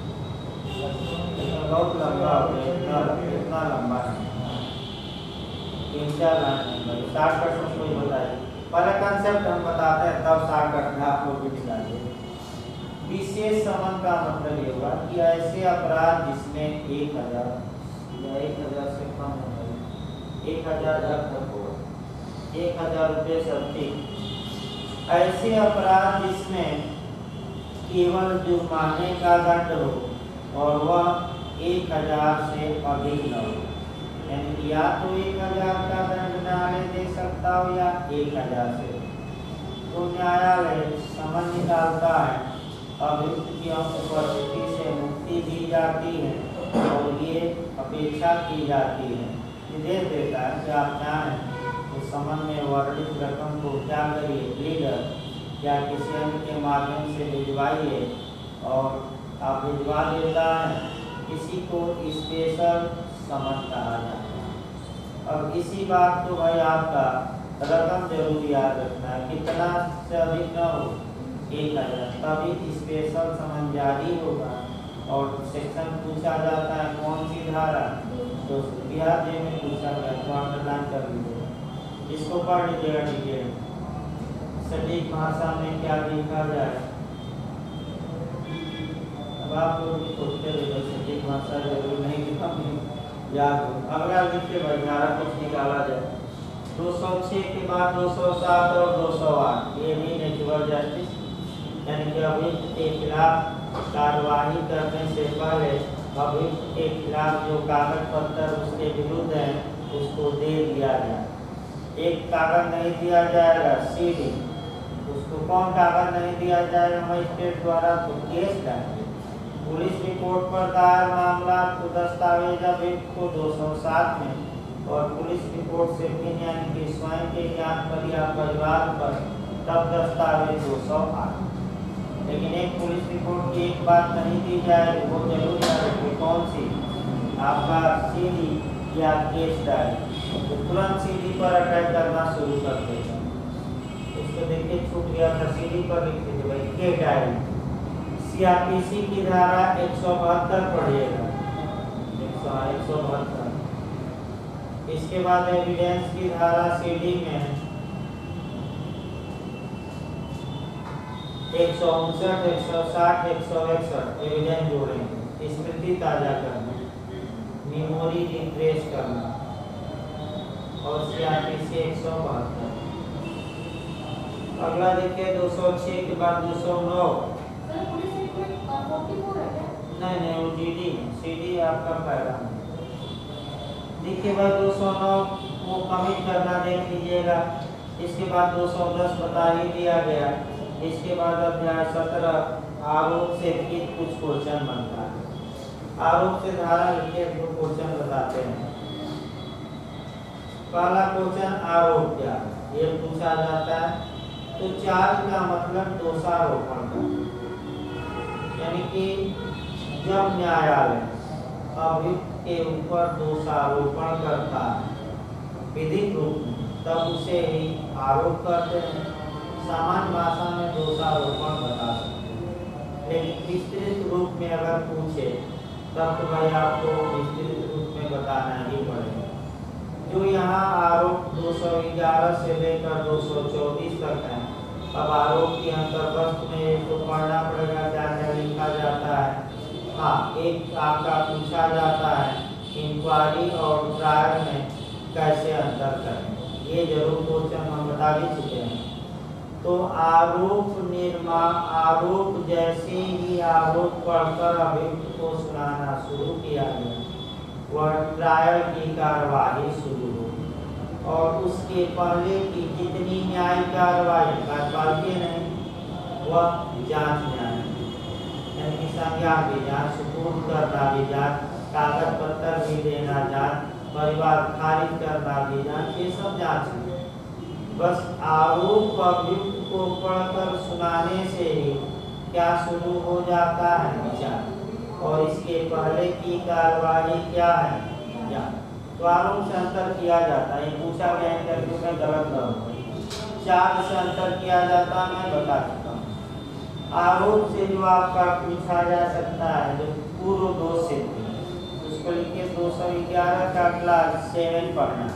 बहुत लंबा हो गया, इतना इतना लंबा है, तीन चार लाइन साठ परसेंट कोई बताइए। पहले कंसेप्ट हम बताते हैं तब साठ परसेंट आप लोग भी निकालिए। विशेष समन का मतलब ये हुआ कि ऐसे अपराध जिसमें एक हजार या एक हजार से कम हो, एक हजार तक हो, एक हजार रुपये सब्सिडी, ऐसे अपराध जिसमें केवल जुर्माने का दंड हो और वह एक हजार से अधिक न हो, यानी या तो एक हजार का दंड न्यायालय दे सकता हो या एक हजार से, तो न्यायालय समन निकालता है, अभियुक्त की उपस्थिति से मुक्ति दी जाती है और ये अपेक्षा की जाती है, निर्देश देता है कि आप चाहें तो समन में वर्णित रकम को क्या करिए, लीडर या किसी अन्य के माध्यम से भिजवाइए, और आप भिजवा देता है, किसी को स्पेशल समन कहा जाता है। अब इसी बात को भाई आपका रकम जरूर याद रखना है, कितना से अधिक न हो, एक हजार, तभी स्पेशल समन जारी होगा। और सेक्शन पूछा जाता है कौन सी धारा, तो बिहार जे में पूछा गया तो अंडरलाइन कर लीजिएगा, इसको पढ़ लीजिएगा डिटेल। सटीक भाषा में क्या लिखा जाए, अब आप लोग भी सोचते रहे सटीक भाषा जरूर नहीं कि हम याद हो। अगला लिखिए भाई, धारा कुछ निकाला जाए। दो सौ छह के बाद दो सौ सात और दो सौ आठ, ये भी नेचुरल जस्टिस यानी कि अभियुक्त के खिलाफ कार्यवाही करने से पहले अभियुक्त के खिलाफ जो कागज पत्र उसके विरुद्ध है उसको दे दिया जाए। एक कागज नहीं दिया जाएगा सीडी, उसको कौन कागज नहीं दिया जाएगा मजिस्ट्रेट द्वारा, तो केस डालेंगे। पुलिस रिपोर्ट पर दायर मामला को दस्तावेज अभियुक्त को दो सौ सात में और पुलिस रिपोर्ट से भी यानी कि स्वयं के ज्ञान पर या परिवार पर तब दस्तावेज दो सौ आठ। लेकिन एक पुलिस रिपोर्ट की एक बात नहीं दी जाए, वो जरूर याद रखिए कौन सी, आपका सीडी या केस डायरी, तो तुरंत सीडी पर अटैक करना शुरू कर देगा। उसको देखिए छूट गया था, सीडी पर लिख दीजिए भाई के डायरी। सीआरपीसी की धारा एक सौ बहत्तर पढ़िएगा, एक सौ बहत्तर। इसके बाद एविडेंस की धारा सीडी में एक सौ उनसठ, एक सौ साठ, एक सौ इकसठ एविडेंस जोड़ेंगे। स्मृति ताजा करना, मेमोरी रिफ्रेश करना और सीआरपीसी एक सौ बहत्तर। अगला देखिए दो सौ छह के बाद दो सौ नौ। नहीं नहीं वो जीडी सीडी आपका पैरा। देखिए भाई दो सौ नौ वो कमिट करना देख लीजिएगा। इसके बाद दो सौ दस बता ही दिया गया। इसके बाद अध्याय सत्रह आरोप से भी कुछ क्वेश्चन बनता है। आरोप से धारा लिखिए, दो क्वेश्चन बताते हैं। पहला क्वेश्चन आरोप क्या है ये पूछा जाता है, तो चार्ज का मतलब दोषारोपण का, यानी कि जब न्यायालय अभियुक्त के ऊपर दोषारोपण करता है विधिक रूप में तब उसे ही आरोप करते हैं। सामान्य भाषा में दोषारोपण बता सकते हैं, लेकिन विस्तृत रूप में अगर पूछे तब तो भाई आपको विस्तृत रूप में बताना ही पड़ेगा। जो यहाँ आरोप दो सौ ग्यारह से लेकर दो सौ चौबीस तक है। अब आरोप की अंतर्गत में तो पढ़ना पड़ेगा क्या क्या लिखा जाता है। हाँ, एक आपका पूछा जाता है इंक्वायरी और ट्रायल में कैसे अंतर करें, ये जरूर क्वेश्चन हम बता भी चुके हैं। तो आरोप निर्माण आरोप जैसे ही आरोप पढ़कर अभियुक्त को सुनाना शुरू किया गया, वह ट्रायल की कार्यवाही शुरू हुई और उसके पहले की जितनी न्यायिक कार्यवाही कार्यपालिकी नहीं वह जांच न्याय यानी कि संज्ञान भी जांच, सुपुर्द करना भी जांच, कागज पत्र भी देना जांच, परिवार खारिज करना भी जांच, ये सब जांच है। बस आरोप अभियुक्त को पढ़कर सुनाने से ही क्या शुरू हो जाता है विचार, और इसके पहले की कार्यवाही क्या है जांच। तो आरोप से अंतर किया जाता है, पूछा गया इंटरव्यू में गलत न हो। चार्ज से अंतर किया जाता है, मैं बता चुका हूँ। आरोप से जो आपका पूछा जा सकता है जो पूर्व दोष से उसको लिखिए दो सौ ग्यारह का क्लास सेवन पढ़ना।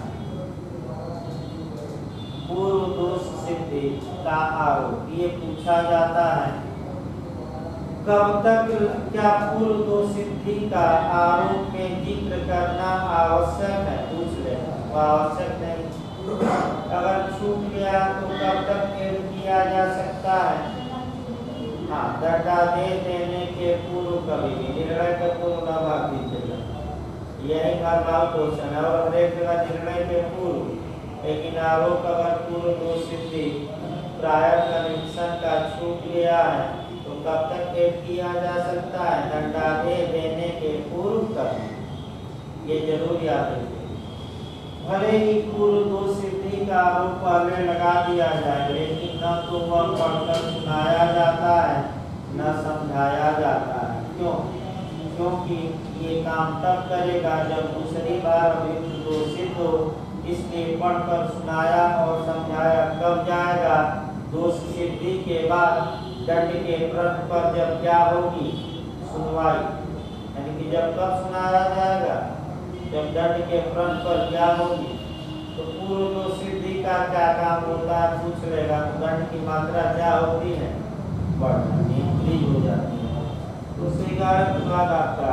पूर्व दोष सिद्धि का आरोप ये पूछा जाता है कब तक, क्या पूर्व दोष सिद्धि का आरोप में जिक्र करना आवश्यक है, पूछ ले आवश्यक नहीं। अगर छूट गया तो कब तक खेल किया जा सकता है। हाँ, दंडादेश देने के पूर्व कभी भी निर्णय के पूर्व न भाग दीजिएगा, यही नॉर्मल क्वेश्चन है। और हरेक जगह निर्णय के पूर्व, लेकिन आरोप अगर पूर्व दोष सिद्धि प्रायर कनेक्शन का छूट गया है तो कब तक ऐड किया जा सकता है, दंडादेश देने के पूर्व तक। ये जरूर याद रखिए। भले ही पूर्व दोष सिद्धि का आरोप पहले लगा दिया जाए, लेकिन न तो वह पढ़कर सुनाया जाता है न समझाया जाता है। क्यों? क्योंकि ये काम तब करेगा जब दूसरी बार अभियुक्त दोषित हो इसलिए पढ़कर सुनाया और समझाया कब जाएगा? दोष सिद्धि के बाद दंड के प्रश्न पर जब क्या होगी? सुनवाई। यानी कि जब कब सुनाया जाएगा? जब दंड के प्रश्न पर क्या होगी? तो पूर्व दोष सिद्धि का क्या काम होता है पूछ लेगा। तो दंड की मात्रा क्या होती है? बढ़ जाती है, हो जाती है। उससे ग्यारह के बाद आपका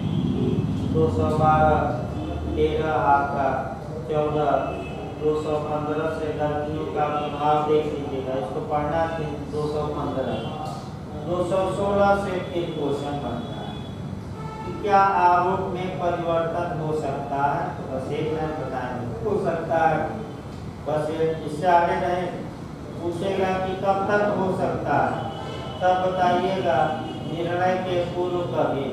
दो सौ बारह, तेरह आपका चौदह, दो सौ पंद्रह से गलतियों का प्रभाव देख लीजिएगा। इसको पढ़ना है दो सौ पंद्रह। दो सौ सोलह से फिर क्वेश्चन बनता है कि क्या आरोप में परिवर्तन हो सकता है? तो बस एक लाइन बताएंगे हो सकता है, बस इससे आगे नहीं पूछेगा कि कब तक हो सकता है, तब बताइएगा निर्णय के पूर्व कभी।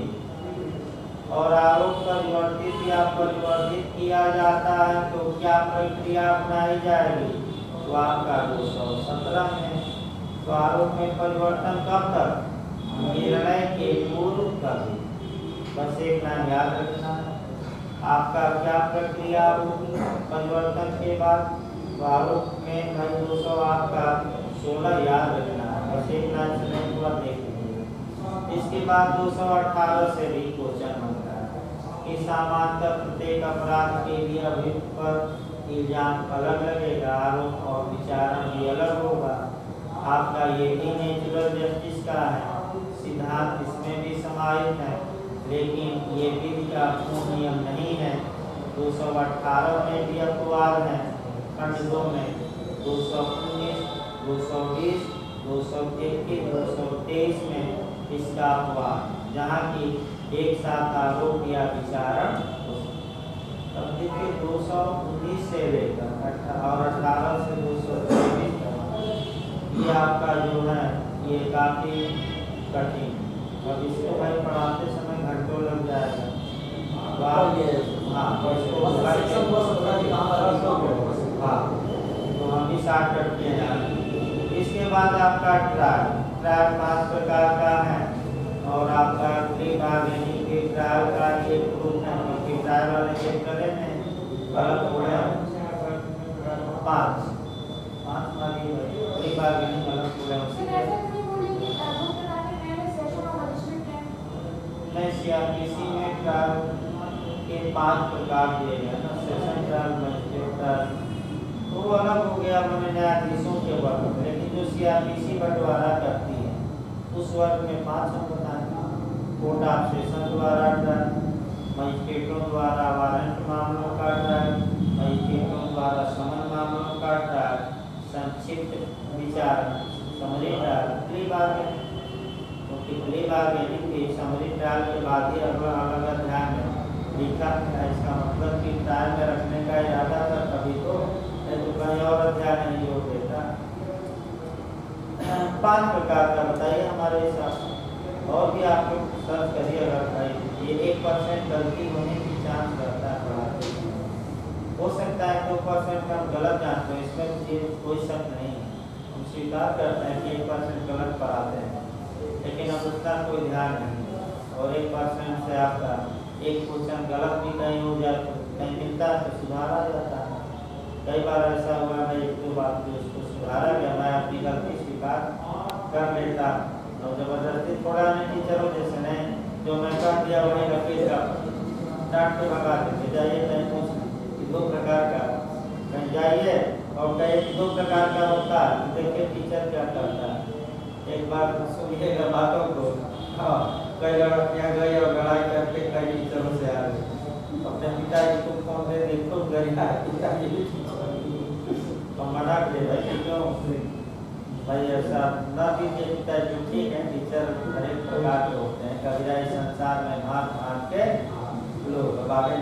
और आरोप परिवर्तित या परिवर्तित किया जाता है तो क्या प्रक्रिया अपनाई जाएगी? तो आपका दो सौ सत्रह में। तो आरोप में परिवर्तन कब तक? निर्णय के पूर्व कभी। बस एक नाम याद रखना है। आपका क्या प्रक्रिया होगी परिवर्तन के बाद? तो आरोप में भाई दो सौ आपका सोलह याद रखना है। बस एक नाम से नहीं हुआ देख लीजिए। इसके बाद दो सौ अठारह से भी क्वेश्चन बनता है कि सामान्यतः प्रत्येक अपराध के लिए अभियुक्त पर इल्जाम अलग लगेगा, आरोप और विचारण भी अलग होगा। आपका ये भी नेचुरल जस्टिस का है सिद्धांत इसमें भी समाहित है, लेकिन ये विधि का पूर्ण नियम नहीं है। दो सौ अठारह में भी अपवाद है, खंड दो में दो सौ उन्नीस, दो सौ बीस, दो सौ इक्कीस, दो सौ तेईस में इसका अपवाद, जहाँ की एक साथ आरोप या विचारण। अब देखिए दो सौ उन्नीस से लेकर और अठारह से दो सौ चौबीस तक ये आपका जो है ये काफी कठिन। अब इसको भाई पढ़ाते समय घंटों लग जाएगा। तो आप ये हाँ हाँ तो हम भी स्टार्ट करते हैं। इसके बाद आपका ट्रायल ट्रायल पांच प्रकार का है और आपका प्री बार्गेनिंग के ट्रायल का ये प्रूफ है कि ट्रायल वाले के करे में गलत हो गया पाँच पाँच वाली प्री बार्गेनिंग गलत हो गया। मैं सीआरपीसी में ट्रायल के पांच प्रकार दिए गए ना, सेशन ट्रायल, मजिस्ट्रेट ट्रायल, तो वो अलग हो गया मैंने न्यायाधीशों के वर्ग में। लेकिन जो सीआरपीसी बंटवारा करती है उस वर्ग में पांच हम बताएंगे। कोर्ट ऑफ सेशन द्वारा ट्रायल, मजिस्ट्रेटों द्वारा वारंट मामलों का ट्रायल, मजिस्ट्रेटों द्वारा समन मामलों का ट्रायल, संक्षिप्त विचारण, summary trial, plea bargaining. Plea bargaining के समरी ट्रायल के बाद ही अगला अलग अध्याय में लिखा है। इसका मतलब कि ट्रायल में रखने का इरादा था कभी तो तो कहीं और अध्याय नहीं जोड़ देता। पांच प्रकार का बताइए हमारे हिसाब से, और भी आप लोग सर्च करिए अगर भाई ये एक परसेंट गलती होने की चांस रहता है पढ़ाते हो सकता है दो परसेंट हम गलत जानते हैं, इसमें कोई शक नहीं है। हम स्वीकार करते हैं कि एक परसेंट गलत पढ़ाते हैं, लेकिन अब उसका कोई ध्यान नहीं। और एक परसेंट से आपका एक क्वेश्चन गलत भी कहीं हो जाए तो कहीं मिलता है तो सुधारा जाता है। कई बार ऐसा हुआ मैं एक दो बात जो उसको सुधारा गया, मैं अपनी गलती स्वीकार कर लेता और जबरदस्ती थोड़ा नहीं टीचरों जैसे नहीं जो मैं कर दिया वही रखिए डांट के भगा देते जाइए कहीं पूछ दो प्रकार का कहीं जाइए और कहीं दो प्रकार का होता है। देखिए टीचर क्या करता है, एक बार सुनिएगा बातों को। हाँ कई लड़कियाँ गई और लड़ाई करके कई टीचरों से आ गई, अपने पिताजी को फोन दे दे तो गरिया पिताजी तो मना दे भाई क्यों भाई ऐसा न दीजिए पिताजी। ठीक है टीचर हर एक प्रकार के होते हैं, कभी इस संसार में मार मार के लोग बाबे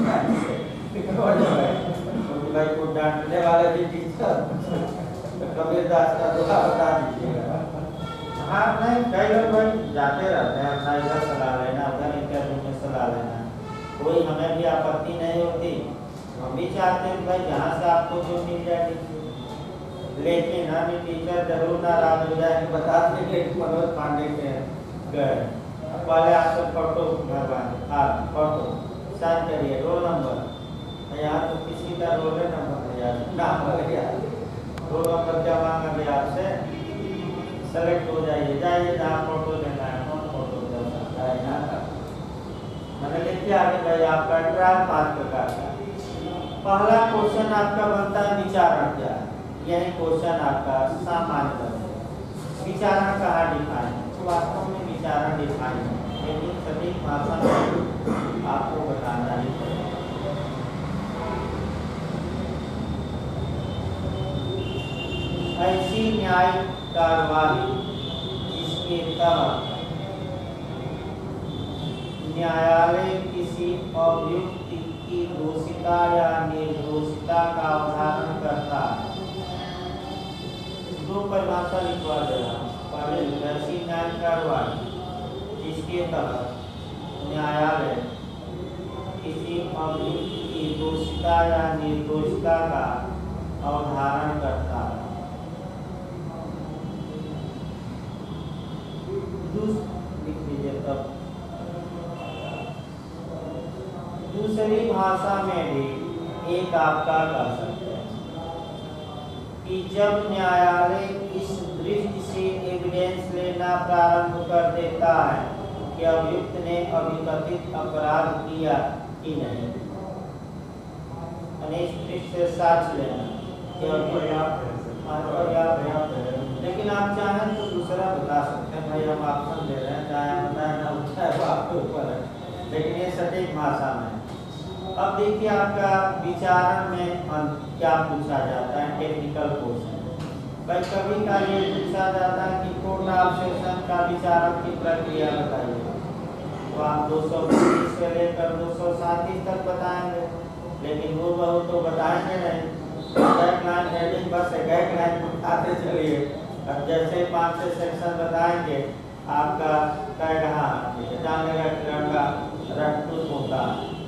भाई को डांटने वाले भी टीचर कबीर दास का दोहा बता दीजिएगा। हाँ नहीं कई लोग भाई जाते रहते हैं अपना इधर सलाह लेना उधर इंटरव्यू में सलाह लेना, कोई हमें भी आपत्ति नहीं होती। हम भी चाहते हैं भाई जहाँ से आपको जो मिल जाए, लेकिन हम टीचर जरूर नाराज हो जाए बता देंगे कि मनोज पांडे के गए पहले आपसे फोटो भरवाएं, हाँ फोटो साइन करिए रोल नंबर यहाँ तो किसी का रोल है नंबर यार नाम लग गया रोल नंबर क्या मांगा गया आपसे सेलेक्ट हो जाइए जाइए जहाँ फोटो लेना है कौन फोटो ले सकता है यहाँ का मैंने लिख दिया आगे भाई आपका ट्रायल पाँच प्रकार का। पहला क्वेश्चन आपका बनता है विचारण क्या है, यही क्वेश्चन आपका सामान्य है। विचारण कहाँ डिफाइन है, तो वास्तव में विचारण डिफाइन है लेकिन सटीक भाषा में आपको बताना ही पड़ेगा। ऐसी न्यायिक कार्यवाही जिसके तहत न्यायालय किसी अभियुक्त की दोषिता या निर्दोषिता का अवधारण करता है। दो परिभाषा लिखवा दे रहा हूँ। पहले ऐसी न्यायिक कार्यवाही जिसके तहत न्यायालय किसी अभियुक्त की दोषिता या निर्दोषिता का अवधारण करता है। लिख लीजिए तब। दूसरी भाषा में भी एक आपका कर सकते हैं कि जब न्यायालय इस दृष्टि से एविडेंस लेना प्रारंभ कर देता है कि अभियुक्त ने अभिकथित अपराध किया कि नहीं, से साक्ष्य लेना कि लेकिन आप चाहें तो दूसरा बता सकते हैं। भाई हम ऑप्शन दे रहे हैं, चाहे बताए ना बताए वो आपके ऊपर है, लेकिन ये सटीक भाषा में। अब देखिए आपका विचारण में क्या पूछा जाता है, टेक्निकल क्वेश्चन। भाई कभी का ये पूछा जाता है कि कोर्ट ऑफ सेशन का विचारण की प्रक्रिया बताइए, तो आप दो सौ पच्चीस से लेकर दो सौ सैंतीस तक बताएंगे, लेकिन वो बहुत तो बताएंगे नहीं। गाइडलाइन हेडिंग बस गाइडलाइन उठाते चलिए। अब जैसे पाँच छः सेक्शन बताएंगे आपका कह रहा जानेगा कि लड़का रटूत होता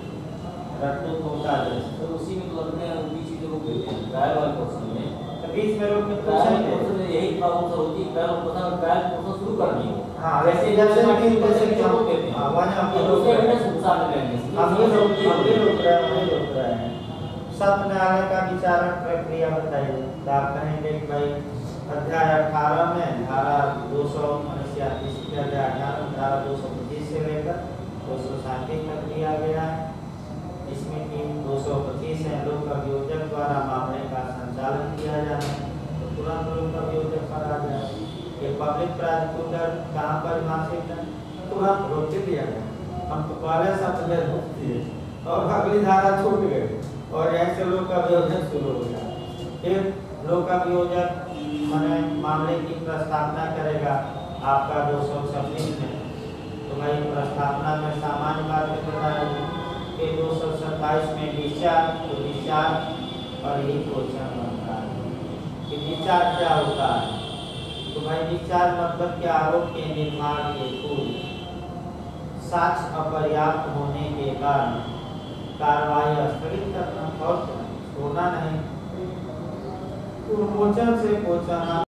रटूत होता है, तो उसी में तो अपने बीच में रोक देते हैं ट्रायल वाले क्वेश्चन में। तो बीच में रोक के ट्रायल क्वेश्चन में यही प्रॉब्लम होती है, ट्रायल क्वेश्चन ट्रायल क्वेश्चन शुरू करनी है। हाँ वैसे जैसे कि जैसे कि हम देते हैं हां वहां हम ये लोग दूसरे एविडेंस नुकसान लेंगे हम ये लोग हम ये रोक रहे हैं वही रोक रहे हैं। सत्य न्यायालय का विचारण प्रक्रिया बताइए, तो आप कहेंगे कि भाई अध्याय अठारह में धारा दो सौ छियालीस के अध्याय अठारह धारा दो सौ पच्चीस से लेकर दो सौ सैंतीस तक दिया गया है। इसमें कि दो सौ पच्चीस है लोक अभियोजक द्वारा मामले का संचालन किया जाना, तो तुरंत लोक अभियोजक पर आ जाए। ये पब्लिक प्रोसिक्यूटर कहाँ परिभाषित है, तुरंत रोक दिया गया। हम तो पहले शब्द में रोक दिए और अगली धारा छूट गई और ऐसे लोक अभियोजक शुरू हो गया। फिर लोक अभियोजक माने मामले की प्रस्तावना करेगा आपका दो सौ छब्बीस में, तो भाई प्रस्तावना में सामान्य बातें बताएंगे। फिर दो सौ सत्ताईस में डिस्चार्ज, तो डिस्चार्ज और यही क्वेश्चन बनता है कि डिस्चार्ज क्या होता है। तो भाई डिस्चार्ज मतलब क्या, आरोप के निर्माण के पूर्व साक्ष्य अपर्याप्त होने के कारण कार्रवाई स्थगित करना और छोड़ना नहीं। तो क्वेश्चन से क्वेश्चन